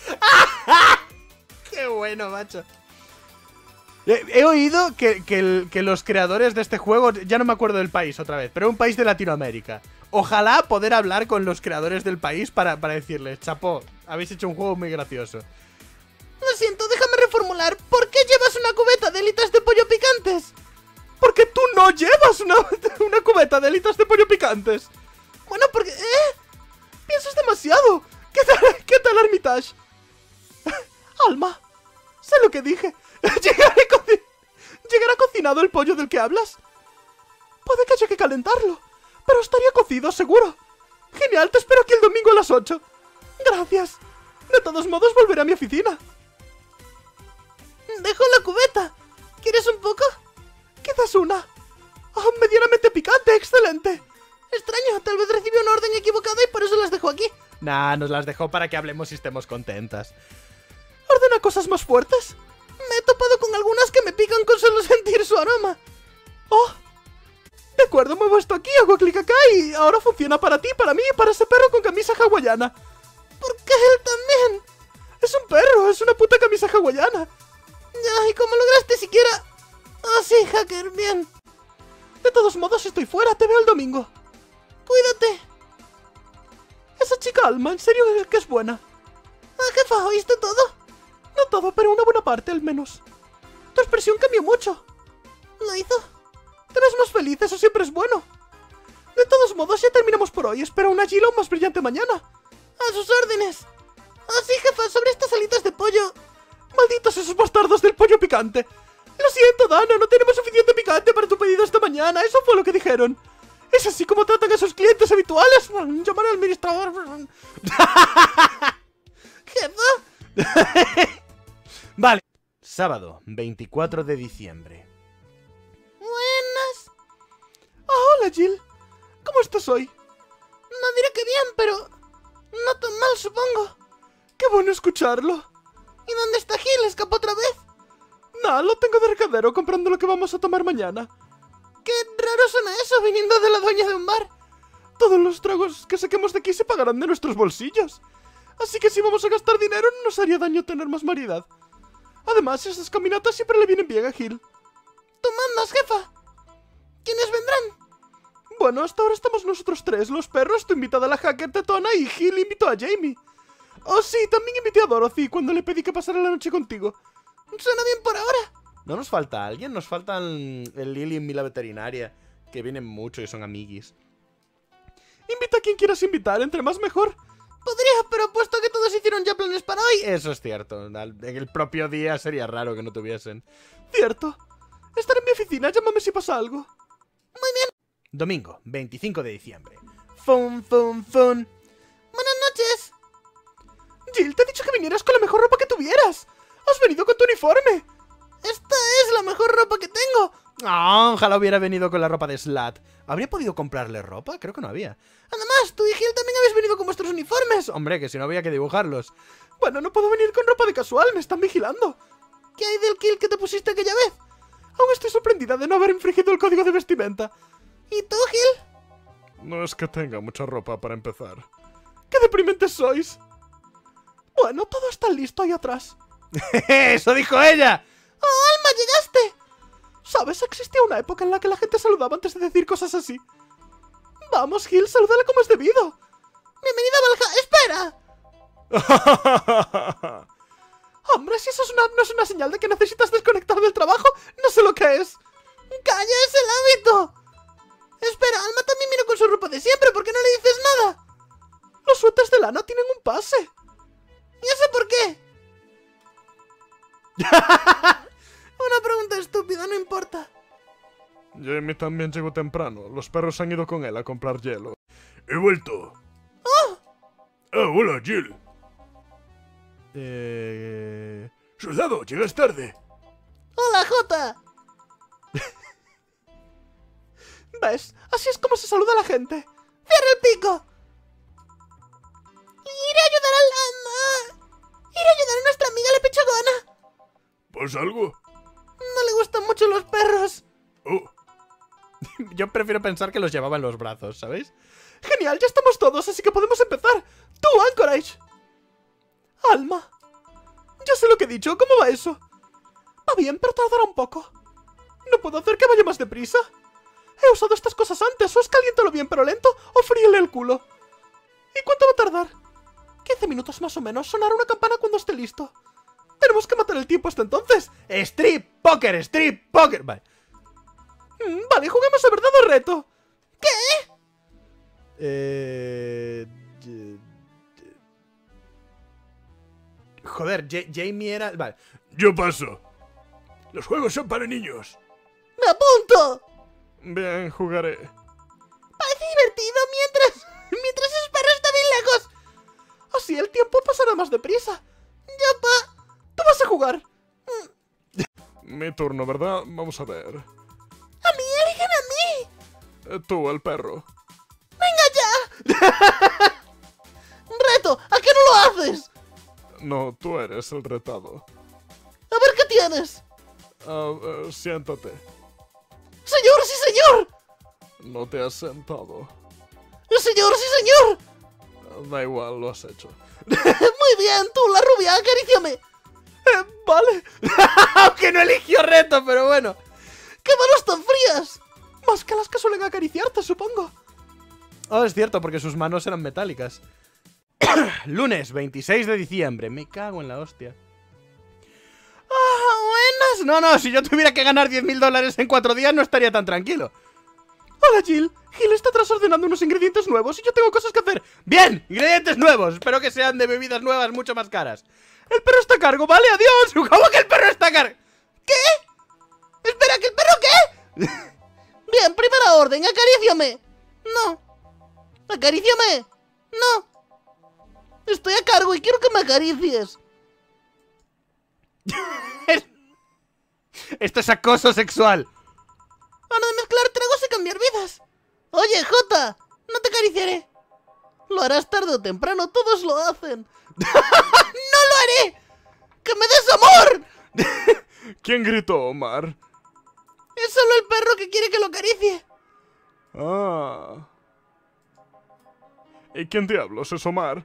¡Qué bueno, macho! He oído que los creadores de este juego, ya no me acuerdo del país otra vez, pero un país de Latinoamérica. Ojalá poder hablar con los creadores del país para decirles, chapó, habéis hecho un juego muy gracioso. Lo siento, déjame reformular. ¿Por qué llevas una cubeta de alitas de pollo picantes? Porque tú no llevas una cubeta de alitas de pollo picantes. Bueno, porque... Piensas demasiado. ¿Qué tal, Armitage? Alma, sé lo que dije. ¿Llegará cocinado el pollo del que hablas? Puede que haya que calentarlo, pero estaría cocido, seguro. Genial, te espero aquí el domingo a las 8. Gracias. De todos modos, volveré a mi oficina. Dejo la cubeta. ¿Quieres un poco? Quizás una. Oh, medianamente picante, excelente. Extraño, tal vez recibí una orden equivocada y por eso las dejo aquí. Nah, nos las dejó para que hablemos y estemos contentas. ¿Ordena cosas más fuertes? Me he topado con algunas que me pican con solo sentir su aroma. Oh, de acuerdo, muevo esto aquí, hago clic acá y ahora funciona para ti, para mí y para ese perro con camisa hawaiana. ¿Por qué él también? Es un perro, es una puta camisa hawaiana. Ya, ¿y cómo lograste siquiera...? Oh, sí, hacker, bien. De todos modos, estoy fuera, te veo el domingo. Cuídate. Esa chica Alma, en serio que es buena. Ah, jefa, ¿oíste todo? No todo, pero una buena parte al menos. Tu expresión cambió mucho. ¿Lo hizo? Te ves más feliz, eso siempre es bueno. De todos modos, ya terminamos por hoy. Espero una Gila aún más brillante mañana. A sus órdenes. Ah, sí, jefa, sobre estas alitas de pollo. Malditos esos bastardos del pollo picante. Lo siento, Dana, no tenemos suficiente picante para tu pedido esta mañana. Eso fue lo que dijeron. ¿Es así como tratan a sus clientes habituales? Llamaré al administrador. ¿Jefa? Vale. Sábado, 24 de diciembre. Buenas. Oh, hola, Jill. ¿Cómo estás hoy? No diré que bien, pero... no tan mal, supongo. Qué bueno escucharlo. ¿Y dónde está Gil? ¿Escapó otra vez? Nah, lo tengo de recadero comprando lo que vamos a tomar mañana. Qué raro suena eso viniendo de la dueña de un bar. Todos los tragos que saquemos de aquí se pagarán de nuestros bolsillos. Así que si vamos a gastar dinero no nos haría daño tener más variedad. Además, esas caminatas siempre le vienen bien a Gil. Tú mandas, jefa. ¿Quiénes vendrán? Bueno, hasta ahora estamos nosotros tres, los perros, tu invitada la hacker tetona y Gil invitó a Jamie. Oh sí, también invité a Dorothy cuando le pedí que pasara la noche contigo. Suena bien por ahora. ¿No nos falta alguien? Nos faltan el Lily y la veterinaria, que vienen mucho y son amiguis. Invita a quien quieras invitar, entre más mejor. Podría, pero apuesto a que todos hicieron ya planes para hoy. Eso es cierto. En el propio día sería raro que no tuviesen. Cierto. Estaré en mi oficina, llámame si pasa algo. Muy bien. Domingo, 25 de diciembre. Fun, fun, fun. Buenas noches. Jill, te he dicho que vinieras con la mejor ropa que tuvieras. Has venido con tu uniforme. Esta es la mejor ropa que tengo. Oh, ojalá hubiera venido con la ropa de Slat. ¿Habría podido comprarle ropa? Creo que no había. Además, tú y Gil también habéis venido con vuestros uniformes. Hombre, que si no había que dibujarlos. Bueno, no puedo venir con ropa de casual, me están vigilando. ¿Qué hay del kill que te pusiste aquella vez? Aún estoy sorprendida de no haber infringido el código de vestimenta. ¿Y tú, Gil? No es que tenga mucha ropa para empezar. ¡Qué deprimentes sois! Bueno, todo está listo ahí atrás. ¡Eso dijo ella! ¡Oh, Alma, llegaste! ¿Sabes? Existía una época en la que la gente saludaba antes de decir cosas así. Vamos, Gil, salúdale como es debido. ¡Bienvenida a Valhalla! ¡Espera! Hombre, si eso no es una señal de que necesitas desconectar del trabajo, no sé lo que es. ¡Calla, es el hábito! Espera, Alma también vino con su ropa de siempre, ¿por qué no le dices nada? Los suéteres de lana tienen un pase. ¿Y eso por qué? Una pregunta estúpida, no importa. Jamie también llegó temprano. Los perros han ido con él a comprar hielo. ¡He vuelto! ¡Oh! Ah, hola, Jill. Soldado, llegas tarde. ¡Hola, Jota! ¿Ves? Así es como se saluda a la gente. ¡Cierra el pico! Iré a ayudar iré a ayudar a nuestra amiga la pechugona. ¿Pasa algo? No le gustan mucho los perros. Oh, Yo prefiero pensar que los llevaba en los brazos, ¿sabéis? Genial, ya estamos todos, así que podemos empezar. ¡Tú, Anchorage! Alma. Ya sé lo que he dicho, ¿cómo va eso? Va bien, pero tardará un poco. No puedo hacer que vaya más deprisa. He usado estas cosas antes, o es caliéntalo bien pero lento, o fríele el culo. ¿Y cuánto va a tardar? 15 minutos más o menos, sonará una campana cuando esté listo. Tenemos que matar el tiempo hasta entonces. Strip Poker, Strip Poker. Vale. Vale, juguemos a verdad o reto. Joder, Jamie era... Vale. yo paso. Los juegos son para niños. ¡Me apunto! Bien, jugaré. Parece divertido mientras esos perros están bien lejos. Así el tiempo pasará más deprisa. Ya, pa. Tú vas a jugar. Mi turno, ¿verdad? Vamos a ver. A mí, eligen a mí. Tú, el perro. ¡Venga ya! ¡Reto! ¿A qué no lo haces? No, tú eres el retado. A ver qué tienes. Siéntate. ¡Señor, sí, señor! No te has sentado. ¡Señor, sí, señor! Da igual, lo has hecho. Muy bien, tú, la rubia, acaríciame. Vale. Aunque no eligió reto, pero bueno. ¡Qué manos tan frías! Más que las que suelen acariciarte, supongo. Oh, es cierto, porque sus manos eran metálicas. Lunes 26 de diciembre. Me cago en la hostia. Buenas. No, si yo tuviera que ganar $10.000 en 4 días no estaría tan tranquilo. Hola, Jill. Jill está atrás ordenando unos ingredientes nuevos y yo tengo cosas que hacer. Bien, ingredientes nuevos. Espero que sean de bebidas nuevas mucho más caras. El perro está a cargo, ¿vale? ¡Adiós! ¿Cómo que el perro está a cargo? ¿Qué? Espera, ¿que el perro qué? Bien, primera orden, acaríciame. No. Acaríciame. No. Estoy a cargo y quiero que me acaricies. Esto es acoso sexual. Hora de mezclar tragos y cambiar vidas. Oye, Jota, no te acariciaré. Lo harás tarde o temprano, todos lo hacen. ¡No lo haré! ¡Que me des amor! ¿Quién gritó, Omar? Es solo el perro que quiere que lo acaricie. Ah. ¿Y quién diablos es Omar?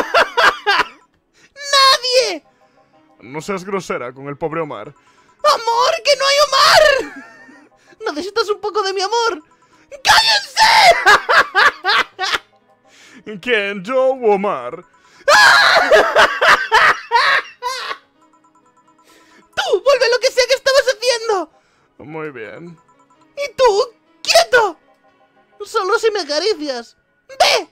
¡Nadie! No seas grosera con el pobre Omar. ¡Amor, que no hay Omar! Necesitas un poco de mi amor. ¡Cállense! ¿Quién? ¿Yo o Omar? ¡Tú! ¡Vuelve lo que sea que estabas haciendo! Muy bien. ¿Y tú? ¡Quieto! Solo si me acaricias. ¡Ve!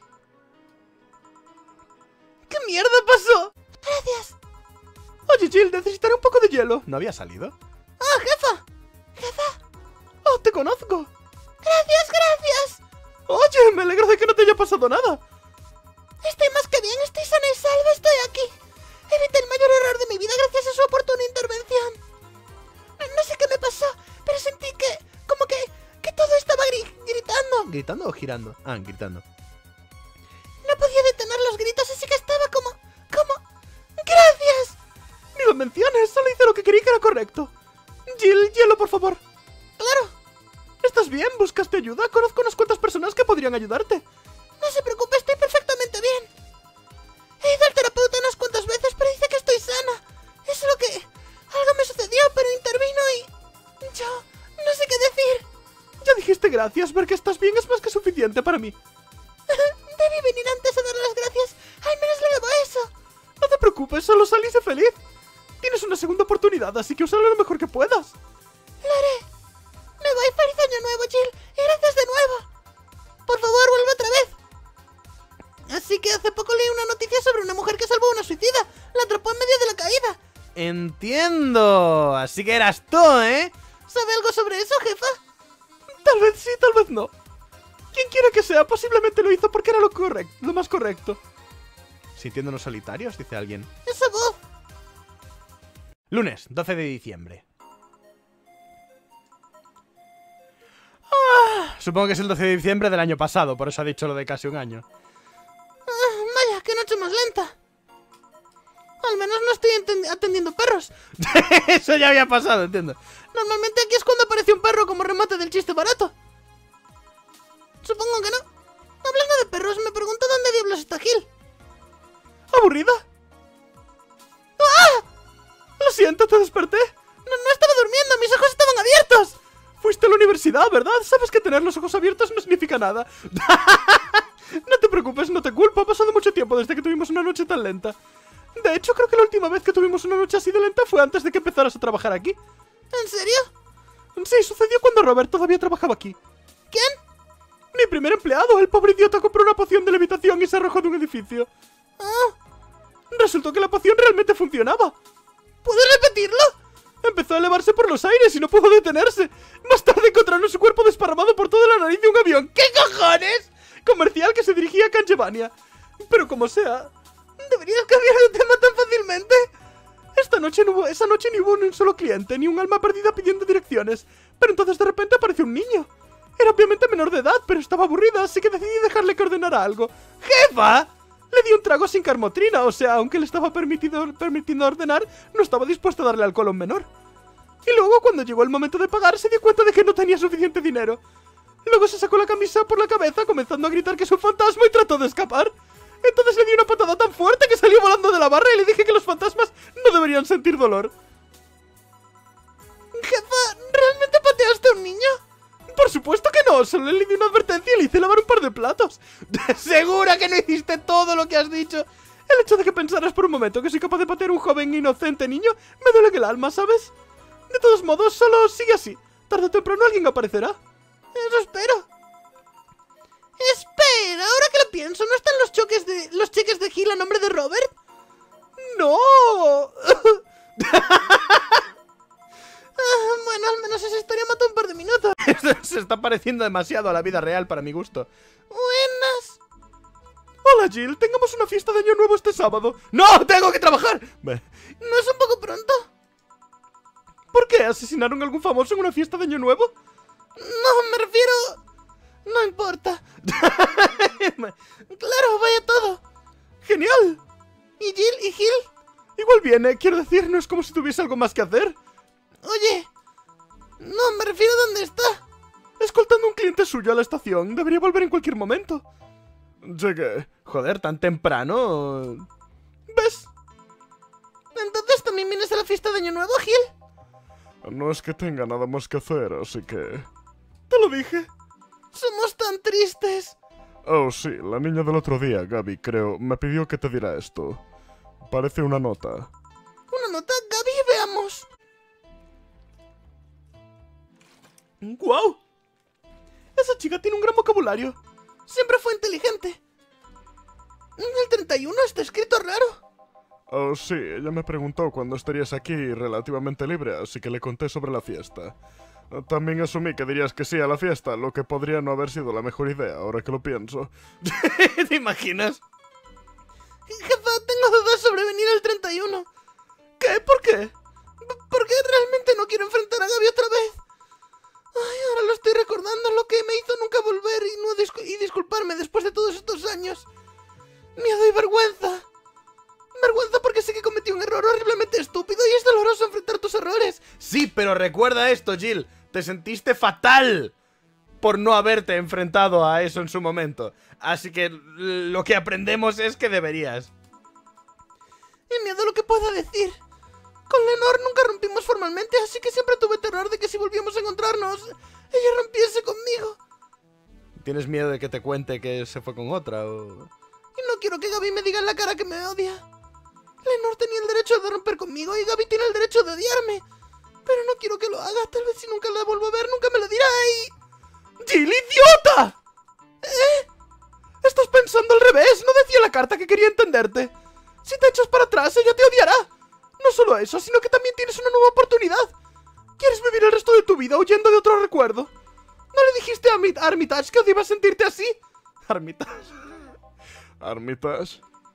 ¿Qué mierda pasó? Gracias. Oye, Jill, necesitaré un poco de hielo. ¿No había salido? ¡Ah, jefa! ¡Jefa! ¡Oh, te conozco! ¡Gracias, gracias! Oye, me alegro de que no te haya pasado nada. Estoy más que bien, estoy sana y salva, estoy aquí. Evité el mayor error de mi vida gracias a su oportuna intervención. No sé qué me pasó, pero sentí que... como que todo estaba gritando. ¿Gritando o girando? Ah, gritando. No podía detener los gritos, así que estaba como... ¡Gracias! Ni lo menciones, solo hice lo que creí que era correcto. Jill, hielo, por favor. Claro. ¿Estás bien? ¿Buscaste ayuda? Conozco unas cuantas personas que podrían ayudarte. No se preocupe, estoy perfectamente bien. He ido al terapeuta unas cuantas veces, pero dice que estoy sana. Es lo que... algo me sucedió, pero intervino y... yo... no sé qué decir. Ya dijiste gracias, ver que estás bien es más que suficiente para mí. Debí venir antes a dar las gracias. Al menos le debo eso. No te preocupes, solo saliste feliz. Tienes una segunda oportunidad, así que úsala lo mejor que puedas. Lo haré. Me voy, feliz año nuevo, Jill. Y gracias de nuevo. Por favor, vuelve otra vez. Así que hace poco leí una noticia sobre una mujer que salvó a una suicida. La atrapó en medio de la caída. Entiendo. Así que eras tú, ¿eh? ¿Sabe algo sobre eso, jefa? Tal vez sí, tal vez no. Quien quiera que sea, posiblemente lo hizo porque era lo más correcto. Sintiéndonos solitarios, dice alguien. ¡Esa voz! Lunes, 12 de diciembre. Supongo que es el 12 de diciembre del año pasado, por eso ha dicho lo de casi un año. Vaya, qué noche más lenta. Al menos no estoy atendiendo perros. Eso ya había pasado, entiendo. Normalmente aquí es cuando aparece un perro como remate del chiste barato. Supongo que no. Hablando de perros, me pregunto dónde diablos está Gil. ¿Aburrida? ¡Ah! Lo siento, te desperté. No estaba durmiendo, mis ojos estaban abiertos. Fuiste a la universidad, ¿verdad? Sabes que tener los ojos abiertos no significa nada. No te preocupes, no te culpo. Ha pasado mucho tiempo desde que tuvimos una noche tan lenta. De hecho, creo que la última vez que tuvimos una noche así de lenta fue antes de que empezaras a trabajar aquí. ¿En serio? Sí, sucedió cuando Robert todavía trabajaba aquí. ¿Quién? Mi primer empleado, el pobre idiota compró una poción de levitación y se arrojó de un edificio. Ah, Resultó que la poción realmente funcionaba. ¿puedes repetirlo? Empezó a elevarse por los aires y no pudo detenerse. Más tarde encontraron su cuerpo desparramado por toda la nariz de un avión. ¿Qué cojones? Comercial que se dirigía a Canjevania. Pero como sea, ¿Deberías cambiar de tema tan fácilmente? esa noche no hubo ni un solo cliente, ni un alma perdida pidiendo direcciones. Pero entonces de repente apareció un niño. Era obviamente menor de edad, pero estaba aburrida, así que decidí dejarle que ordenara algo. ¡Jefa! Le di un trago sin carmotrina, o sea, aunque le estaba permitiendo ordenar, no estaba dispuesto a darle alcohol a un menor. Y luego, cuando llegó el momento de pagar, se dio cuenta de que no tenía suficiente dinero. Luego se sacó la camisa por la cabeza, comenzando a gritar que es un fantasma y trató de escapar. Entonces le di una patada tan fuerte que salió volando de la barra y le dije que los fantasmas no deberían sentir dolor. Jefa, ¿realmente pateaste a un niño? Por supuesto que no, solo le di una advertencia y le hice lavar un par de platos. ¿Segura que no hiciste todo lo que has dicho? El hecho de que pensaras por un momento que soy capaz de patear a un joven inocente niño me duele en el alma, ¿sabes? De todos modos, solo sigue así. Tarde o temprano alguien aparecerá. Eso espero. Espera, ahora que lo pienso, ¿no están los cheques de Gil a nombre de Robert? ¡No! Bueno, al menos esa historia mató un par de minutos. Se está pareciendo demasiado a la vida real para mi gusto. Buenas. Hola, Jill. Tengamos una fiesta de Año Nuevo este sábado. ¡No! ¡Tengo que trabajar! ¿No es un poco pronto? ¿Por qué? ¿Asesinaron a algún famoso en una fiesta de Año Nuevo? No, me refiero... No importa. Claro, vaya todo. ¡Genial! ¿Y Jill? ¿Y Gil? Igual viene. Quiero decir, no es como si tuviese algo más que hacer. Oye... No, me refiero a dónde está. Escoltando a un cliente suyo a la estación. Debería volver en cualquier momento. Llegué. Joder, tan temprano. ¿Ves? Entonces también vienes a la fiesta de Año Nuevo, Gil. No es que tenga nada más que hacer, así que... Te lo dije. Somos tan tristes. Oh, sí, la niña del otro día, Gaby, creo, me pidió que te diera esto. Parece una nota. Una nota, Gaby, veamos. ¡Guau! Esa chica tiene un gran vocabulario. Siempre fue inteligente. El 31 está escrito raro. Oh, sí, ella me preguntó cuándo estarías aquí relativamente libre, así que le conté sobre la fiesta. También asumí que dirías que sí a la fiesta, lo que podría no haber sido la mejor idea, ahora que lo pienso. ¿Te imaginas? Jefa, tengo dudas sobre venir el 31. ¿Qué? ¿Por qué? Porque realmente no quiero enfrentar a Gaby otra vez. Ay, ahora lo estoy recordando, lo que me hizo nunca volver y disculparme después de todos estos años. Miedo y vergüenza. Vergüenza porque sé que cometí un error horriblemente estúpido y es doloroso enfrentar tus errores. Sí, pero recuerda esto, Jill. Te sentiste fatal por no haberte enfrentado a eso en su momento. Así que lo que aprendemos es que deberías. Y miedo a lo que pueda decir. Con Lenore nunca rompimos formalmente, así que siempre tuve terror de que si volvíamos a encontrarnos, ella rompiese conmigo. ¿Tienes miedo de que te cuente que se fue con otra o...? Y no quiero que Gaby me diga en la cara que me odia. Lenore tenía el derecho de romper conmigo y Gaby tiene el derecho de odiarme. Pero no quiero que lo haga, tal vez si nunca la vuelvo a ver, nunca me lo dirá y... ¡Jill, idiota! Estás pensando al revés, no decía la carta que quería entenderte. Si te echas para atrás, ella te odiará. No solo eso, sino que también tienes una nueva oportunidad. ¿Quieres vivir el resto de tu vida huyendo de otro recuerdo? ¿No le dijiste a Armitage que odiaba sentirte así? Armitage. ¿Armitage?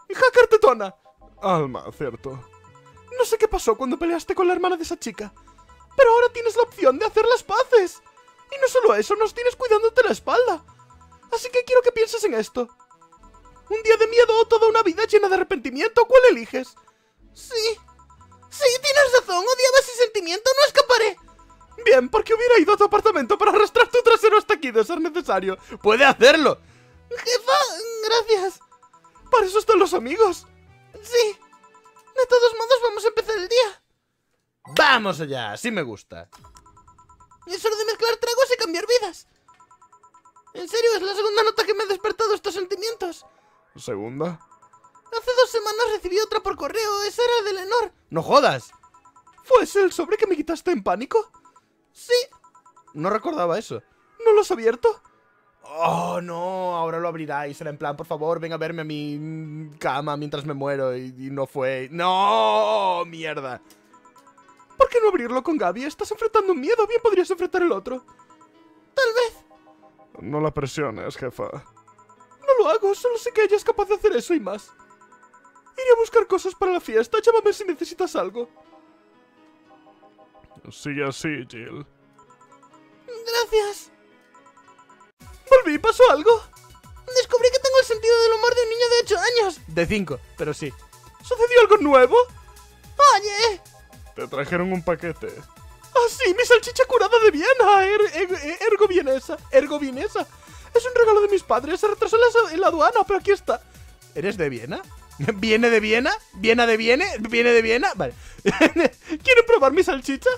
Hacker tetona. Alma, cierto. No sé qué pasó cuando peleaste con la hermana de esa chica, pero ahora tienes la opción de hacer las paces. Y no solo eso, nos tienes cuidándote la espalda. Así que quiero que pienses en esto. ¿Un día de miedo o toda una vida llena de arrepentimiento? ¿Cuál eliges? Sí. Sí, tienes razón. Odiaba ese sentimiento. No escaparé. Bien, porque hubiera ido a tu apartamento para arrastrar tu trasero hasta aquí de ser necesario. ¡Puede hacerlo! Jefa, gracias. Para eso están los amigos. Sí. De todos modos, vamos a empezar el día. ¡Vamos allá! Así me gusta. Es hora de mezclar tragos y cambiar vidas. En serio, es la segunda nota que me ha despertado estos sentimientos. ¿Segunda? Hace 2 semanas recibí otra por correo. Esa era de Lenor. ¡No jodas! ¿Fue ese el sobre que me quitaste en pánico? Sí. No recordaba eso. ¿No lo has abierto? Oh, no, ahora lo abrirá y será en plan, por favor, ven a verme a mi cama mientras me muero y no fue... ¡No! ¡Mierda! ¿Por qué no abrirlo con Gaby? Estás enfrentando un miedo, bien podrías enfrentar el otro. Tal vez. No la presiones, jefa. No lo hago, solo sé que ella es capaz de hacer eso y más. Iré a buscar cosas para la fiesta, llámame si necesitas algo. Sigue así, Jill. Gracias. Volví, ¿pasó algo? Descubrí que tengo el sentido del humor de un niño de 8 años. De 5, pero sí. ¿Sucedió algo nuevo? Oye. Te trajeron un paquete. ¡Ah, sí! ¡Mi salchicha curada de Viena! Ergovinesa. Es un regalo de mis padres. Se retrasó en la aduana, pero aquí está. ¿Eres de Viena? ¿Viene de Viena? ¿Viena de Viena? ¿Viene de Viena? Vale. ¿Quieren probar mi salchicha?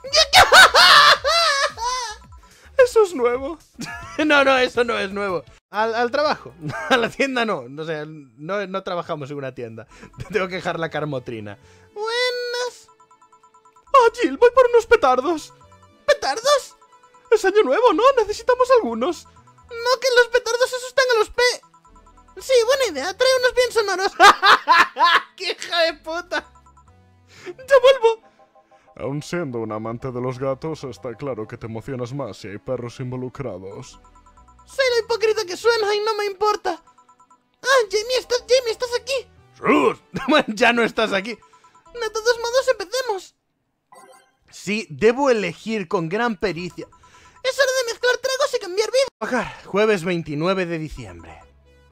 Eso es nuevo. No, eso no es nuevo. Al trabajo. A la tienda no. O sea, no trabajamos en una tienda. Tengo que dejar la carmotrina. Buenas. ¡Ah, Jill! Voy por unos petardos. ¿Petardos? Es año nuevo, ¿no? Necesitamos algunos. No, que los petardos asustan a los Sí, buena idea. Trae unos bien sonoros. ¡Qué hija de puta! ¡Ya vuelvo! Aun siendo un amante de los gatos, está claro que te emocionas más si hay perros involucrados. Sé lo hipócrita que suena y no me importa. Ah, Jamie, estás aquí. Bueno, ya no estás aquí. De todos modos, empecemos. Sí, debo elegir con gran pericia. Es hora de mezclar tragos y cambiar vida. Bajar, jueves 29 de diciembre.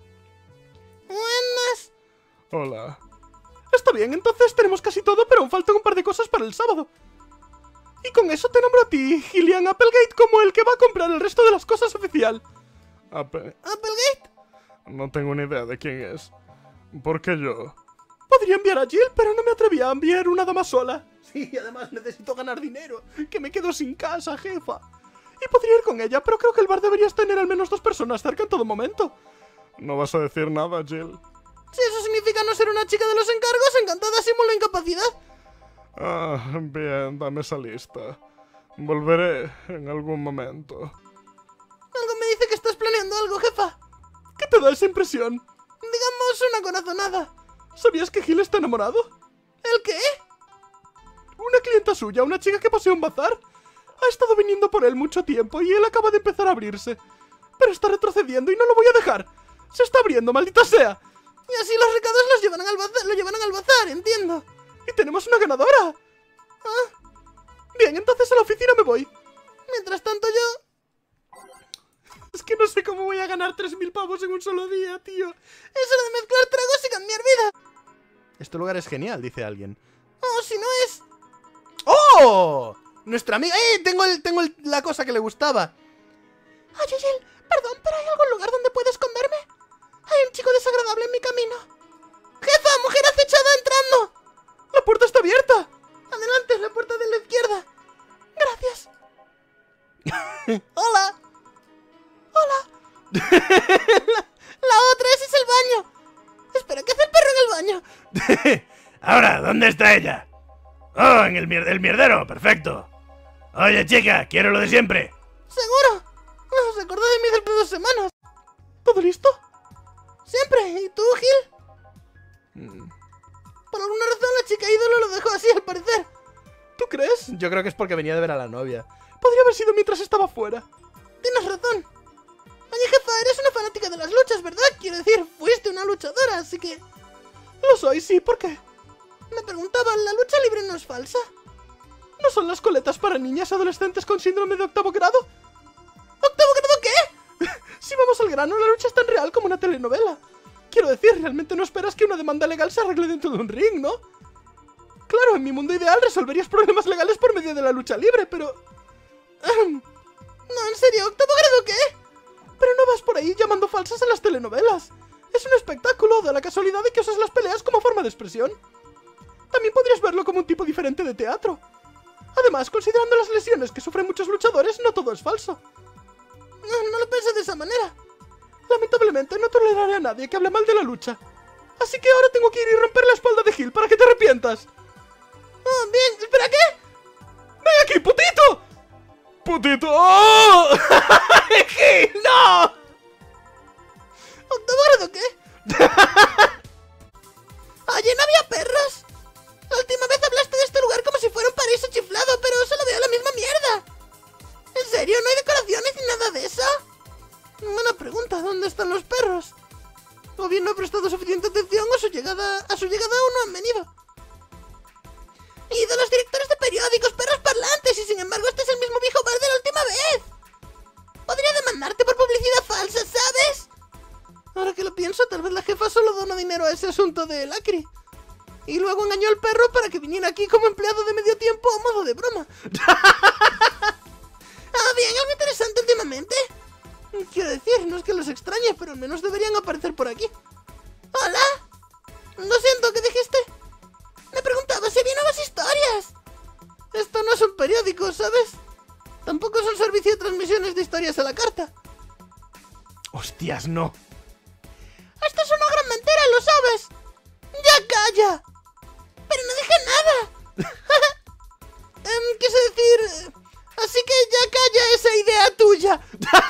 Buenas. Hola. Está bien, entonces tenemos casi todo, pero aún faltan un par de cosas para el sábado. Y con eso te nombro a ti, Gillian Applegate, como el que va a comprar el resto de las cosas oficial. ¿Applegate? No tengo ni idea de quién es. ¿Por qué yo? Podría enviar a Jill, pero no me atrevía a enviar una dama sola. Sí, además necesito ganar dinero. Que me quedo sin casa, jefa. Y podría ir con ella, pero creo que el bar deberías tener al menos 2 personas cerca en todo momento. ¿No vas a decir nada, Jill? Si eso significa no ser una chica de los encargos, encantada simulo incapacidad. Ah, bien, dame esa lista. Volveré en algún momento. Algo me dice que estás planeando algo, jefa. ¿Qué te da esa impresión? Digamos una corazonada. ¿Sabías que Gil está enamorado? ¿El qué? Una clienta suya, una chica que pasea un bazar, ha estado viniendo por él mucho tiempo y él acaba de empezar a abrirse. Pero está retrocediendo y no lo voy a dejar. Se está abriendo, maldita sea. Y así los recados los llevarán al bazar, entiendo. Y tenemos una ganadora. Ah, Bien, entonces a la oficina me voy. mientras tanto yo... Es que no sé cómo voy a ganar 3.000 pavos en un solo día, tío. Es hora de mezclar tragos y cambiar vida. Este lugar es genial, dice alguien. Oh, si no es... ¡Oh! Nuestra amiga... Tengo la cosa que le gustaba. Oye, Jill, perdón, pero ¿hay algún lugar donde pueda esconderme? Hay un chico desagradable en mi camino. ¡Jefa, mujer acechada entrando! ¡La puerta está abierta! Adelante, la puerta de la izquierda. Gracias. Hola. Hola. La otra, ese es el baño. Espera, ¿qué hace el perro en el baño? Ahora, ¿dónde está ella? Oh, en el mierdero, perfecto. Oye, chica, quiero lo de siempre. ¿Seguro? No, se acordó de mí después de 2 semanas. ¿Todo listo? Siempre. ¿Y tú, Gil? Por alguna razón la chica ídolo lo dejó así, al parecer. ¿Tú crees? Yo creo que es porque venía de ver a la novia. Podría haber sido mientras estaba fuera. Tienes razón. Oye, jefa, eres una fanática de las luchas, ¿verdad? Quiero decir, fuiste una luchadora, así que... Lo soy, sí, ¿por qué? Me preguntaba, ¿la lucha libre no es falsa? ¿No son las coletas para niñas adolescentes con síndrome de octavo grado? ¿Octavo grado qué? Si vamos al grano, la lucha es tan real como una telenovela. Quiero decir, realmente no esperas que una demanda legal se arregle dentro de un ring, ¿no? Claro, en mi mundo ideal resolverías problemas legales por medio de la lucha libre, pero... No, en serio, ¿octavo grado qué? Pero no vas por ahí llamando falsas a las telenovelas. Es un espectáculo, da la casualidad de que usas las peleas como forma de expresión. También podrías verlo como un tipo diferente de teatro. Además, considerando las lesiones que sufren muchos luchadores, no todo es falso. No lo pensé de esa manera. Lamentablemente no toleraré a nadie que hable mal de la lucha. Así que ahora tengo que ir y romper la espalda de Gil para que te arrepientas. Oh, bien, ¿espera qué? ¡Ven aquí, putito! ¡Putito! ¡Oh! ¡Gil, no! ¿Octavo grado qué? Oye, ¿no había perros? La última vez hablaste de este lugar como si fuera un paraíso chiflado, pero solo veo la misma mierda. ¿En serio? ¿No hay decoraciones ni nada de eso? Buena pregunta, ¿dónde están los perros? O bien no he prestado suficiente atención o a su llegada aún no han venido. Y de los directores de periódicos, perros parlantes, y sin embargo este es el mismo viejo bar de la última vez. Podría demandarte por publicidad falsa, ¿sabes? Ahora que lo pienso, tal vez la jefa solo donó dinero a ese asunto de Lacri. Y luego engañó al perro para que viniera aquí como empleado de medio tiempo a modo de broma. Bien, algo interesante últimamente. Quiero decir, no es que los extrañe, pero al menos deberían aparecer por aquí. ¡Hola! Lo siento, ¿qué dijiste? Me preguntaba si había nuevas historias. Esto no es un periódico, ¿sabes? Tampoco es un servicio de transmisiones de historias a la carta. ¡Hostias, no! Esto es una gran mentira, ¿lo sabes? ¡Ya calla! Pero no dije nada. Quise decir... Así que ya calla esa idea tuya.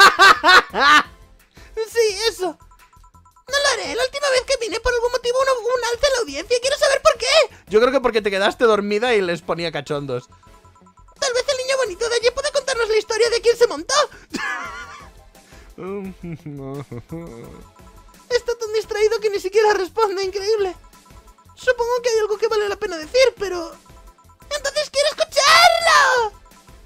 Sí, eso. No lo haré. La última vez que vine por algún motivo hubo un alza en la audiencia y quiero saber por qué. Yo creo que porque te quedaste dormida y les ponía cachondos. Tal vez el niño bonito de allí puede contarnos la historia de quién se montó. Está tan distraído que ni siquiera responde, increíble. Supongo que hay algo que vale la pena decir, pero... ¡Entonces quiero escucharlo!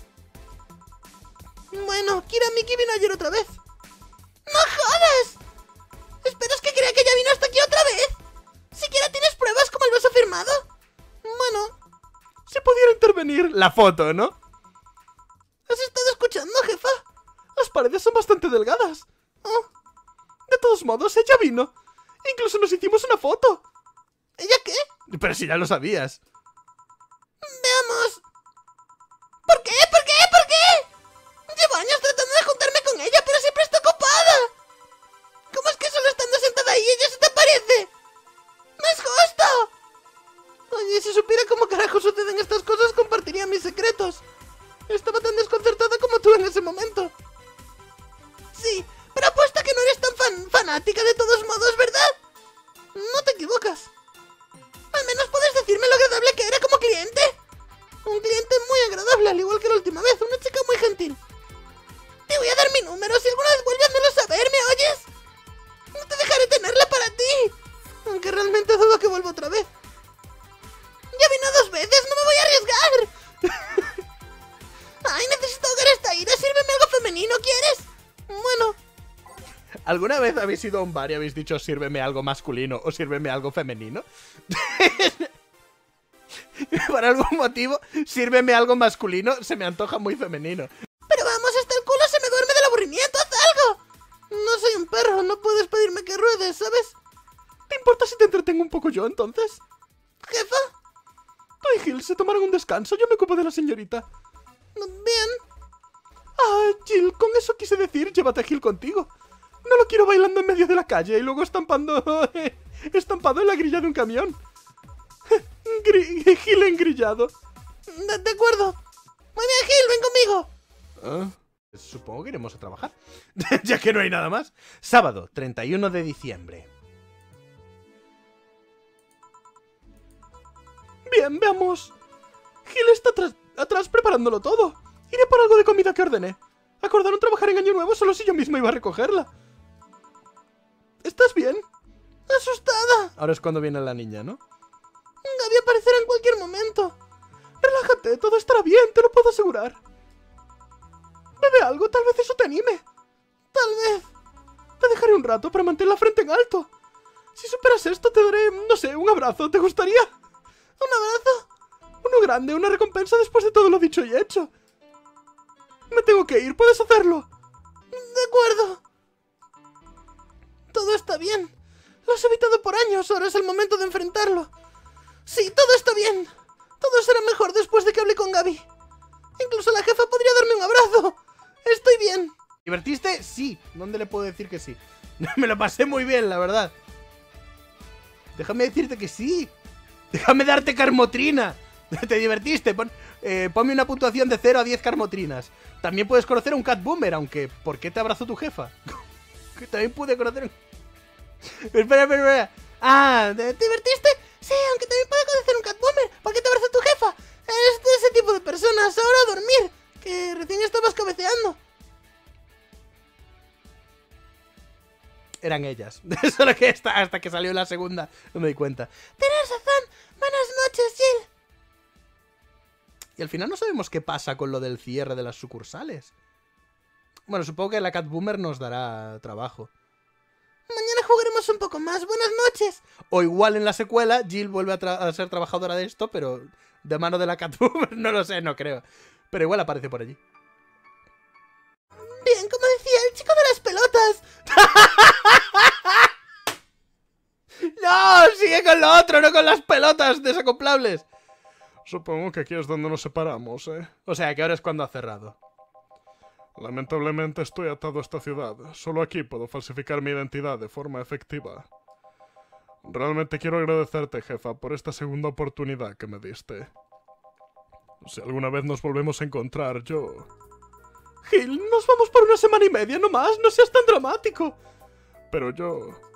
Bueno, Kira Miki vino ayer otra vez. ¡No jodas! ¿Esperas que crea que ya vino hasta aquí otra vez? ¿Siquiera tienes pruebas como el beso firmado? Bueno... Si pudiera intervenir la foto, ¿no? ¿Has estado escuchando, jefa? Las paredes son bastante delgadas. Oh, De todos modos, ella vino. Incluso nos hicimos una foto. ¿ella qué? Pero si ya lo sabías. Veamos... ¿Por qué? ¿Por qué? ¿Por qué? Llevo años tratando de juntarme con ella, pero siempre está ocupada. ¿Cómo es que solo estando sentada ahí ella se te aparece? ¡No es justo! Oye, si supiera cómo carajo suceden estas cosas, compartiría mis secretos. Estaba tan desconcertada como tú en ese momento. Sí, pero apuesta que no eres tan fanática de todos modos, ¿verdad? No te equivocas. Al menos puedes decirme lo agradable que era como cliente. Un cliente muy agradable, al igual que la última vez. Una chica muy gentil. Te voy a dar mi número si alguna vez vuelves a hacerlo saber, ¿me oyes? No te dejaré tenerla para ti. Aunque realmente dudo que vuelva otra vez. Ya vino 2 veces, no me voy a arriesgar. Ay, necesito ahogar esta ira. Sírveme algo femenino, ¿quieres? Bueno... ¿Alguna vez habéis ido a un bar y habéis dicho sírveme algo masculino o sírveme algo femenino? Por algún motivo, sírveme algo masculino se me antoja muy femenino. Pero vamos, hasta el culo se me duerme del aburrimiento, haz algo. No soy un perro, no puedes pedirme que ruedes, ¿sabes? ¿Te importa si te entretengo un poco yo, entonces? ¿Jefa? Tú y Gil se tomaron un descanso, yo me ocupo de la señorita. Bien. Ah, Jill, con eso quise decir, llévate a Gil contigo. No lo quiero bailando en medio de la calle y luego estampado en la grilla de un camión. Gil engrillado. De acuerdo. Muy bien, Gil, ven conmigo. Supongo que iremos a trabajar. Ya que no hay nada más. Sábado, 31 de diciembre. Bien, veamos. Gil está atrás preparándolo todo. Iré por algo de comida que ordené. Acordaron trabajar en Año Nuevo solo si yo mismo iba a recogerla. ¿Estás bien? asustada. Ahora es cuando viene la niña, ¿no? Gaby aparecerá en cualquier momento. Relájate, todo estará bien, te lo puedo asegurar. Bebe algo, tal vez eso te anime. Tal vez. Te dejaré un rato para mantener la frente en alto. Si superas esto, te daré, no sé, un abrazo. ¿Te gustaría? ¿Un abrazo? Uno grande, una recompensa después de todo lo dicho y hecho. Me tengo que ir, ¿puedes hacerlo? De acuerdo. Todo está bien. Lo has evitado por años, ahora es el momento de enfrentarlo. Sí, todo está bien. Todo será mejor después de que hable con Gaby. Incluso la jefa podría darme un abrazo. Estoy bien. ¿Divertiste? Sí. ¿Dónde le puedo decir que sí? Me lo pasé muy bien, la verdad. Déjame decirte que sí. Déjame darte carmotrina. ¿Te divertiste? Ponme una puntuación de 0 a 10 carmotrinas. También puedes conocer a un Cat Boomer, aunque... ¿Por qué te abrazó tu jefa? Que también pude conocer... Espera. Ah, ¿te divertiste? Sí, aunque también puede conocer un Cat Boomer. ¿Por qué te abrazó tu jefa? Es de ese tipo de personas. Ahora a dormir. Que recién estabas cabeceando. eran ellas. Solo que hasta que salió la segunda no me di cuenta. Tienes razón. Buenas noches, Jill. Y al final no sabemos qué pasa con lo del cierre de las sucursales. Bueno, supongo que la Cat Boomer nos dará trabajo. Mañana jugaremos un poco más. Buenas noches. O igual en la secuela Jill vuelve a ser trabajadora de esto, pero de mano de la Cat Boomer. No lo sé, no creo. Pero igual aparece por allí. Bien, como decía, el chico de las pelotas. ¡No! Sigue con lo otro, no con las pelotas desacoplables. Supongo que aquí es donde nos separamos, ¿eh? O sea, que ahora es cuando ha cerrado. Lamentablemente estoy atado a esta ciudad. Solo aquí puedo falsificar mi identidad de forma efectiva. Realmente quiero agradecerte, jefa, por esta segunda oportunidad que me diste. Si alguna vez nos volvemos a encontrar, yo... Gil, nos vamos por una semana y media nomás, no seas tan dramático. Pero yo...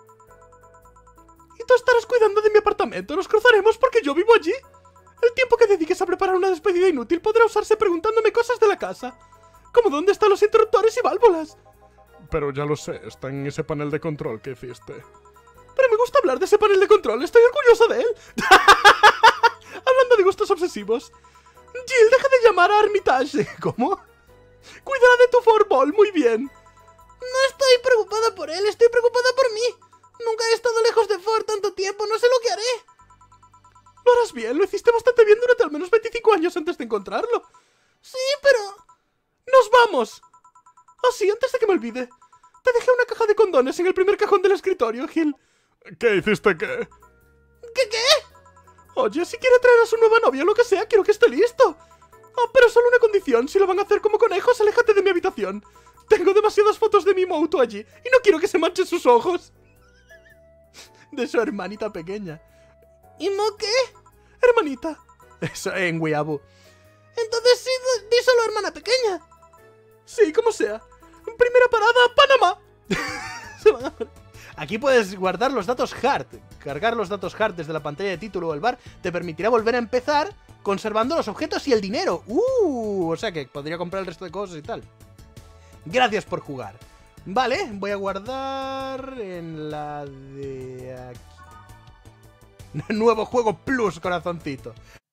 Y tú estarás cuidando de mi apartamento, nos cruzaremos porque yo vivo allí. El tiempo que dediques a preparar una despedida inútil podrá usarse preguntándome cosas de la casa. Como dónde están los interruptores y válvulas. Pero ya lo sé, está en ese panel de control que hiciste. Pero me gusta hablar de ese panel de control, estoy orgullosa de él. Hablando de gustos obsesivos. Jill, deja de llamar a Armitage. ¿Cómo? Cuidará de tu Forball, muy bien. No estoy preocupada por él, estoy preocupada por mí. Nunca he estado lejos de Ford tanto tiempo, no sé lo que haré. Lo harás bien, lo hiciste bastante bien durante al menos 25 años antes de encontrarlo. Sí, pero... ¡Nos vamos! Ah, sí, antes de que me olvide. Te dejé una caja de condones en el primer cajón del escritorio, Gil. ¿Qué hiciste qué? ¿Qué? Oye, si quiere traer a su nueva novia o lo que sea, quiero que esté listo. Oh, pero solo una condición, si lo van a hacer como conejos, aléjate de mi habitación. Tengo demasiadas fotos de mi Mouto allí y no quiero que se manchen sus ojos. De su hermanita pequeña. ¿Y Mo qué? Hermanita. Eso en Weeaboo. Entonces sí, di solo hermana pequeña. Sí, como sea. Primera parada, Panamá. Se van a... Aquí puedes guardar los datos hard. Cargar los datos hard desde la pantalla de título o el bar te permitirá volver a empezar conservando los objetos y el dinero. O sea que podría comprar el resto de cosas y tal. Gracias por jugar. Vale, voy a guardar en la de aquí. Nuevo juego plus, corazoncito.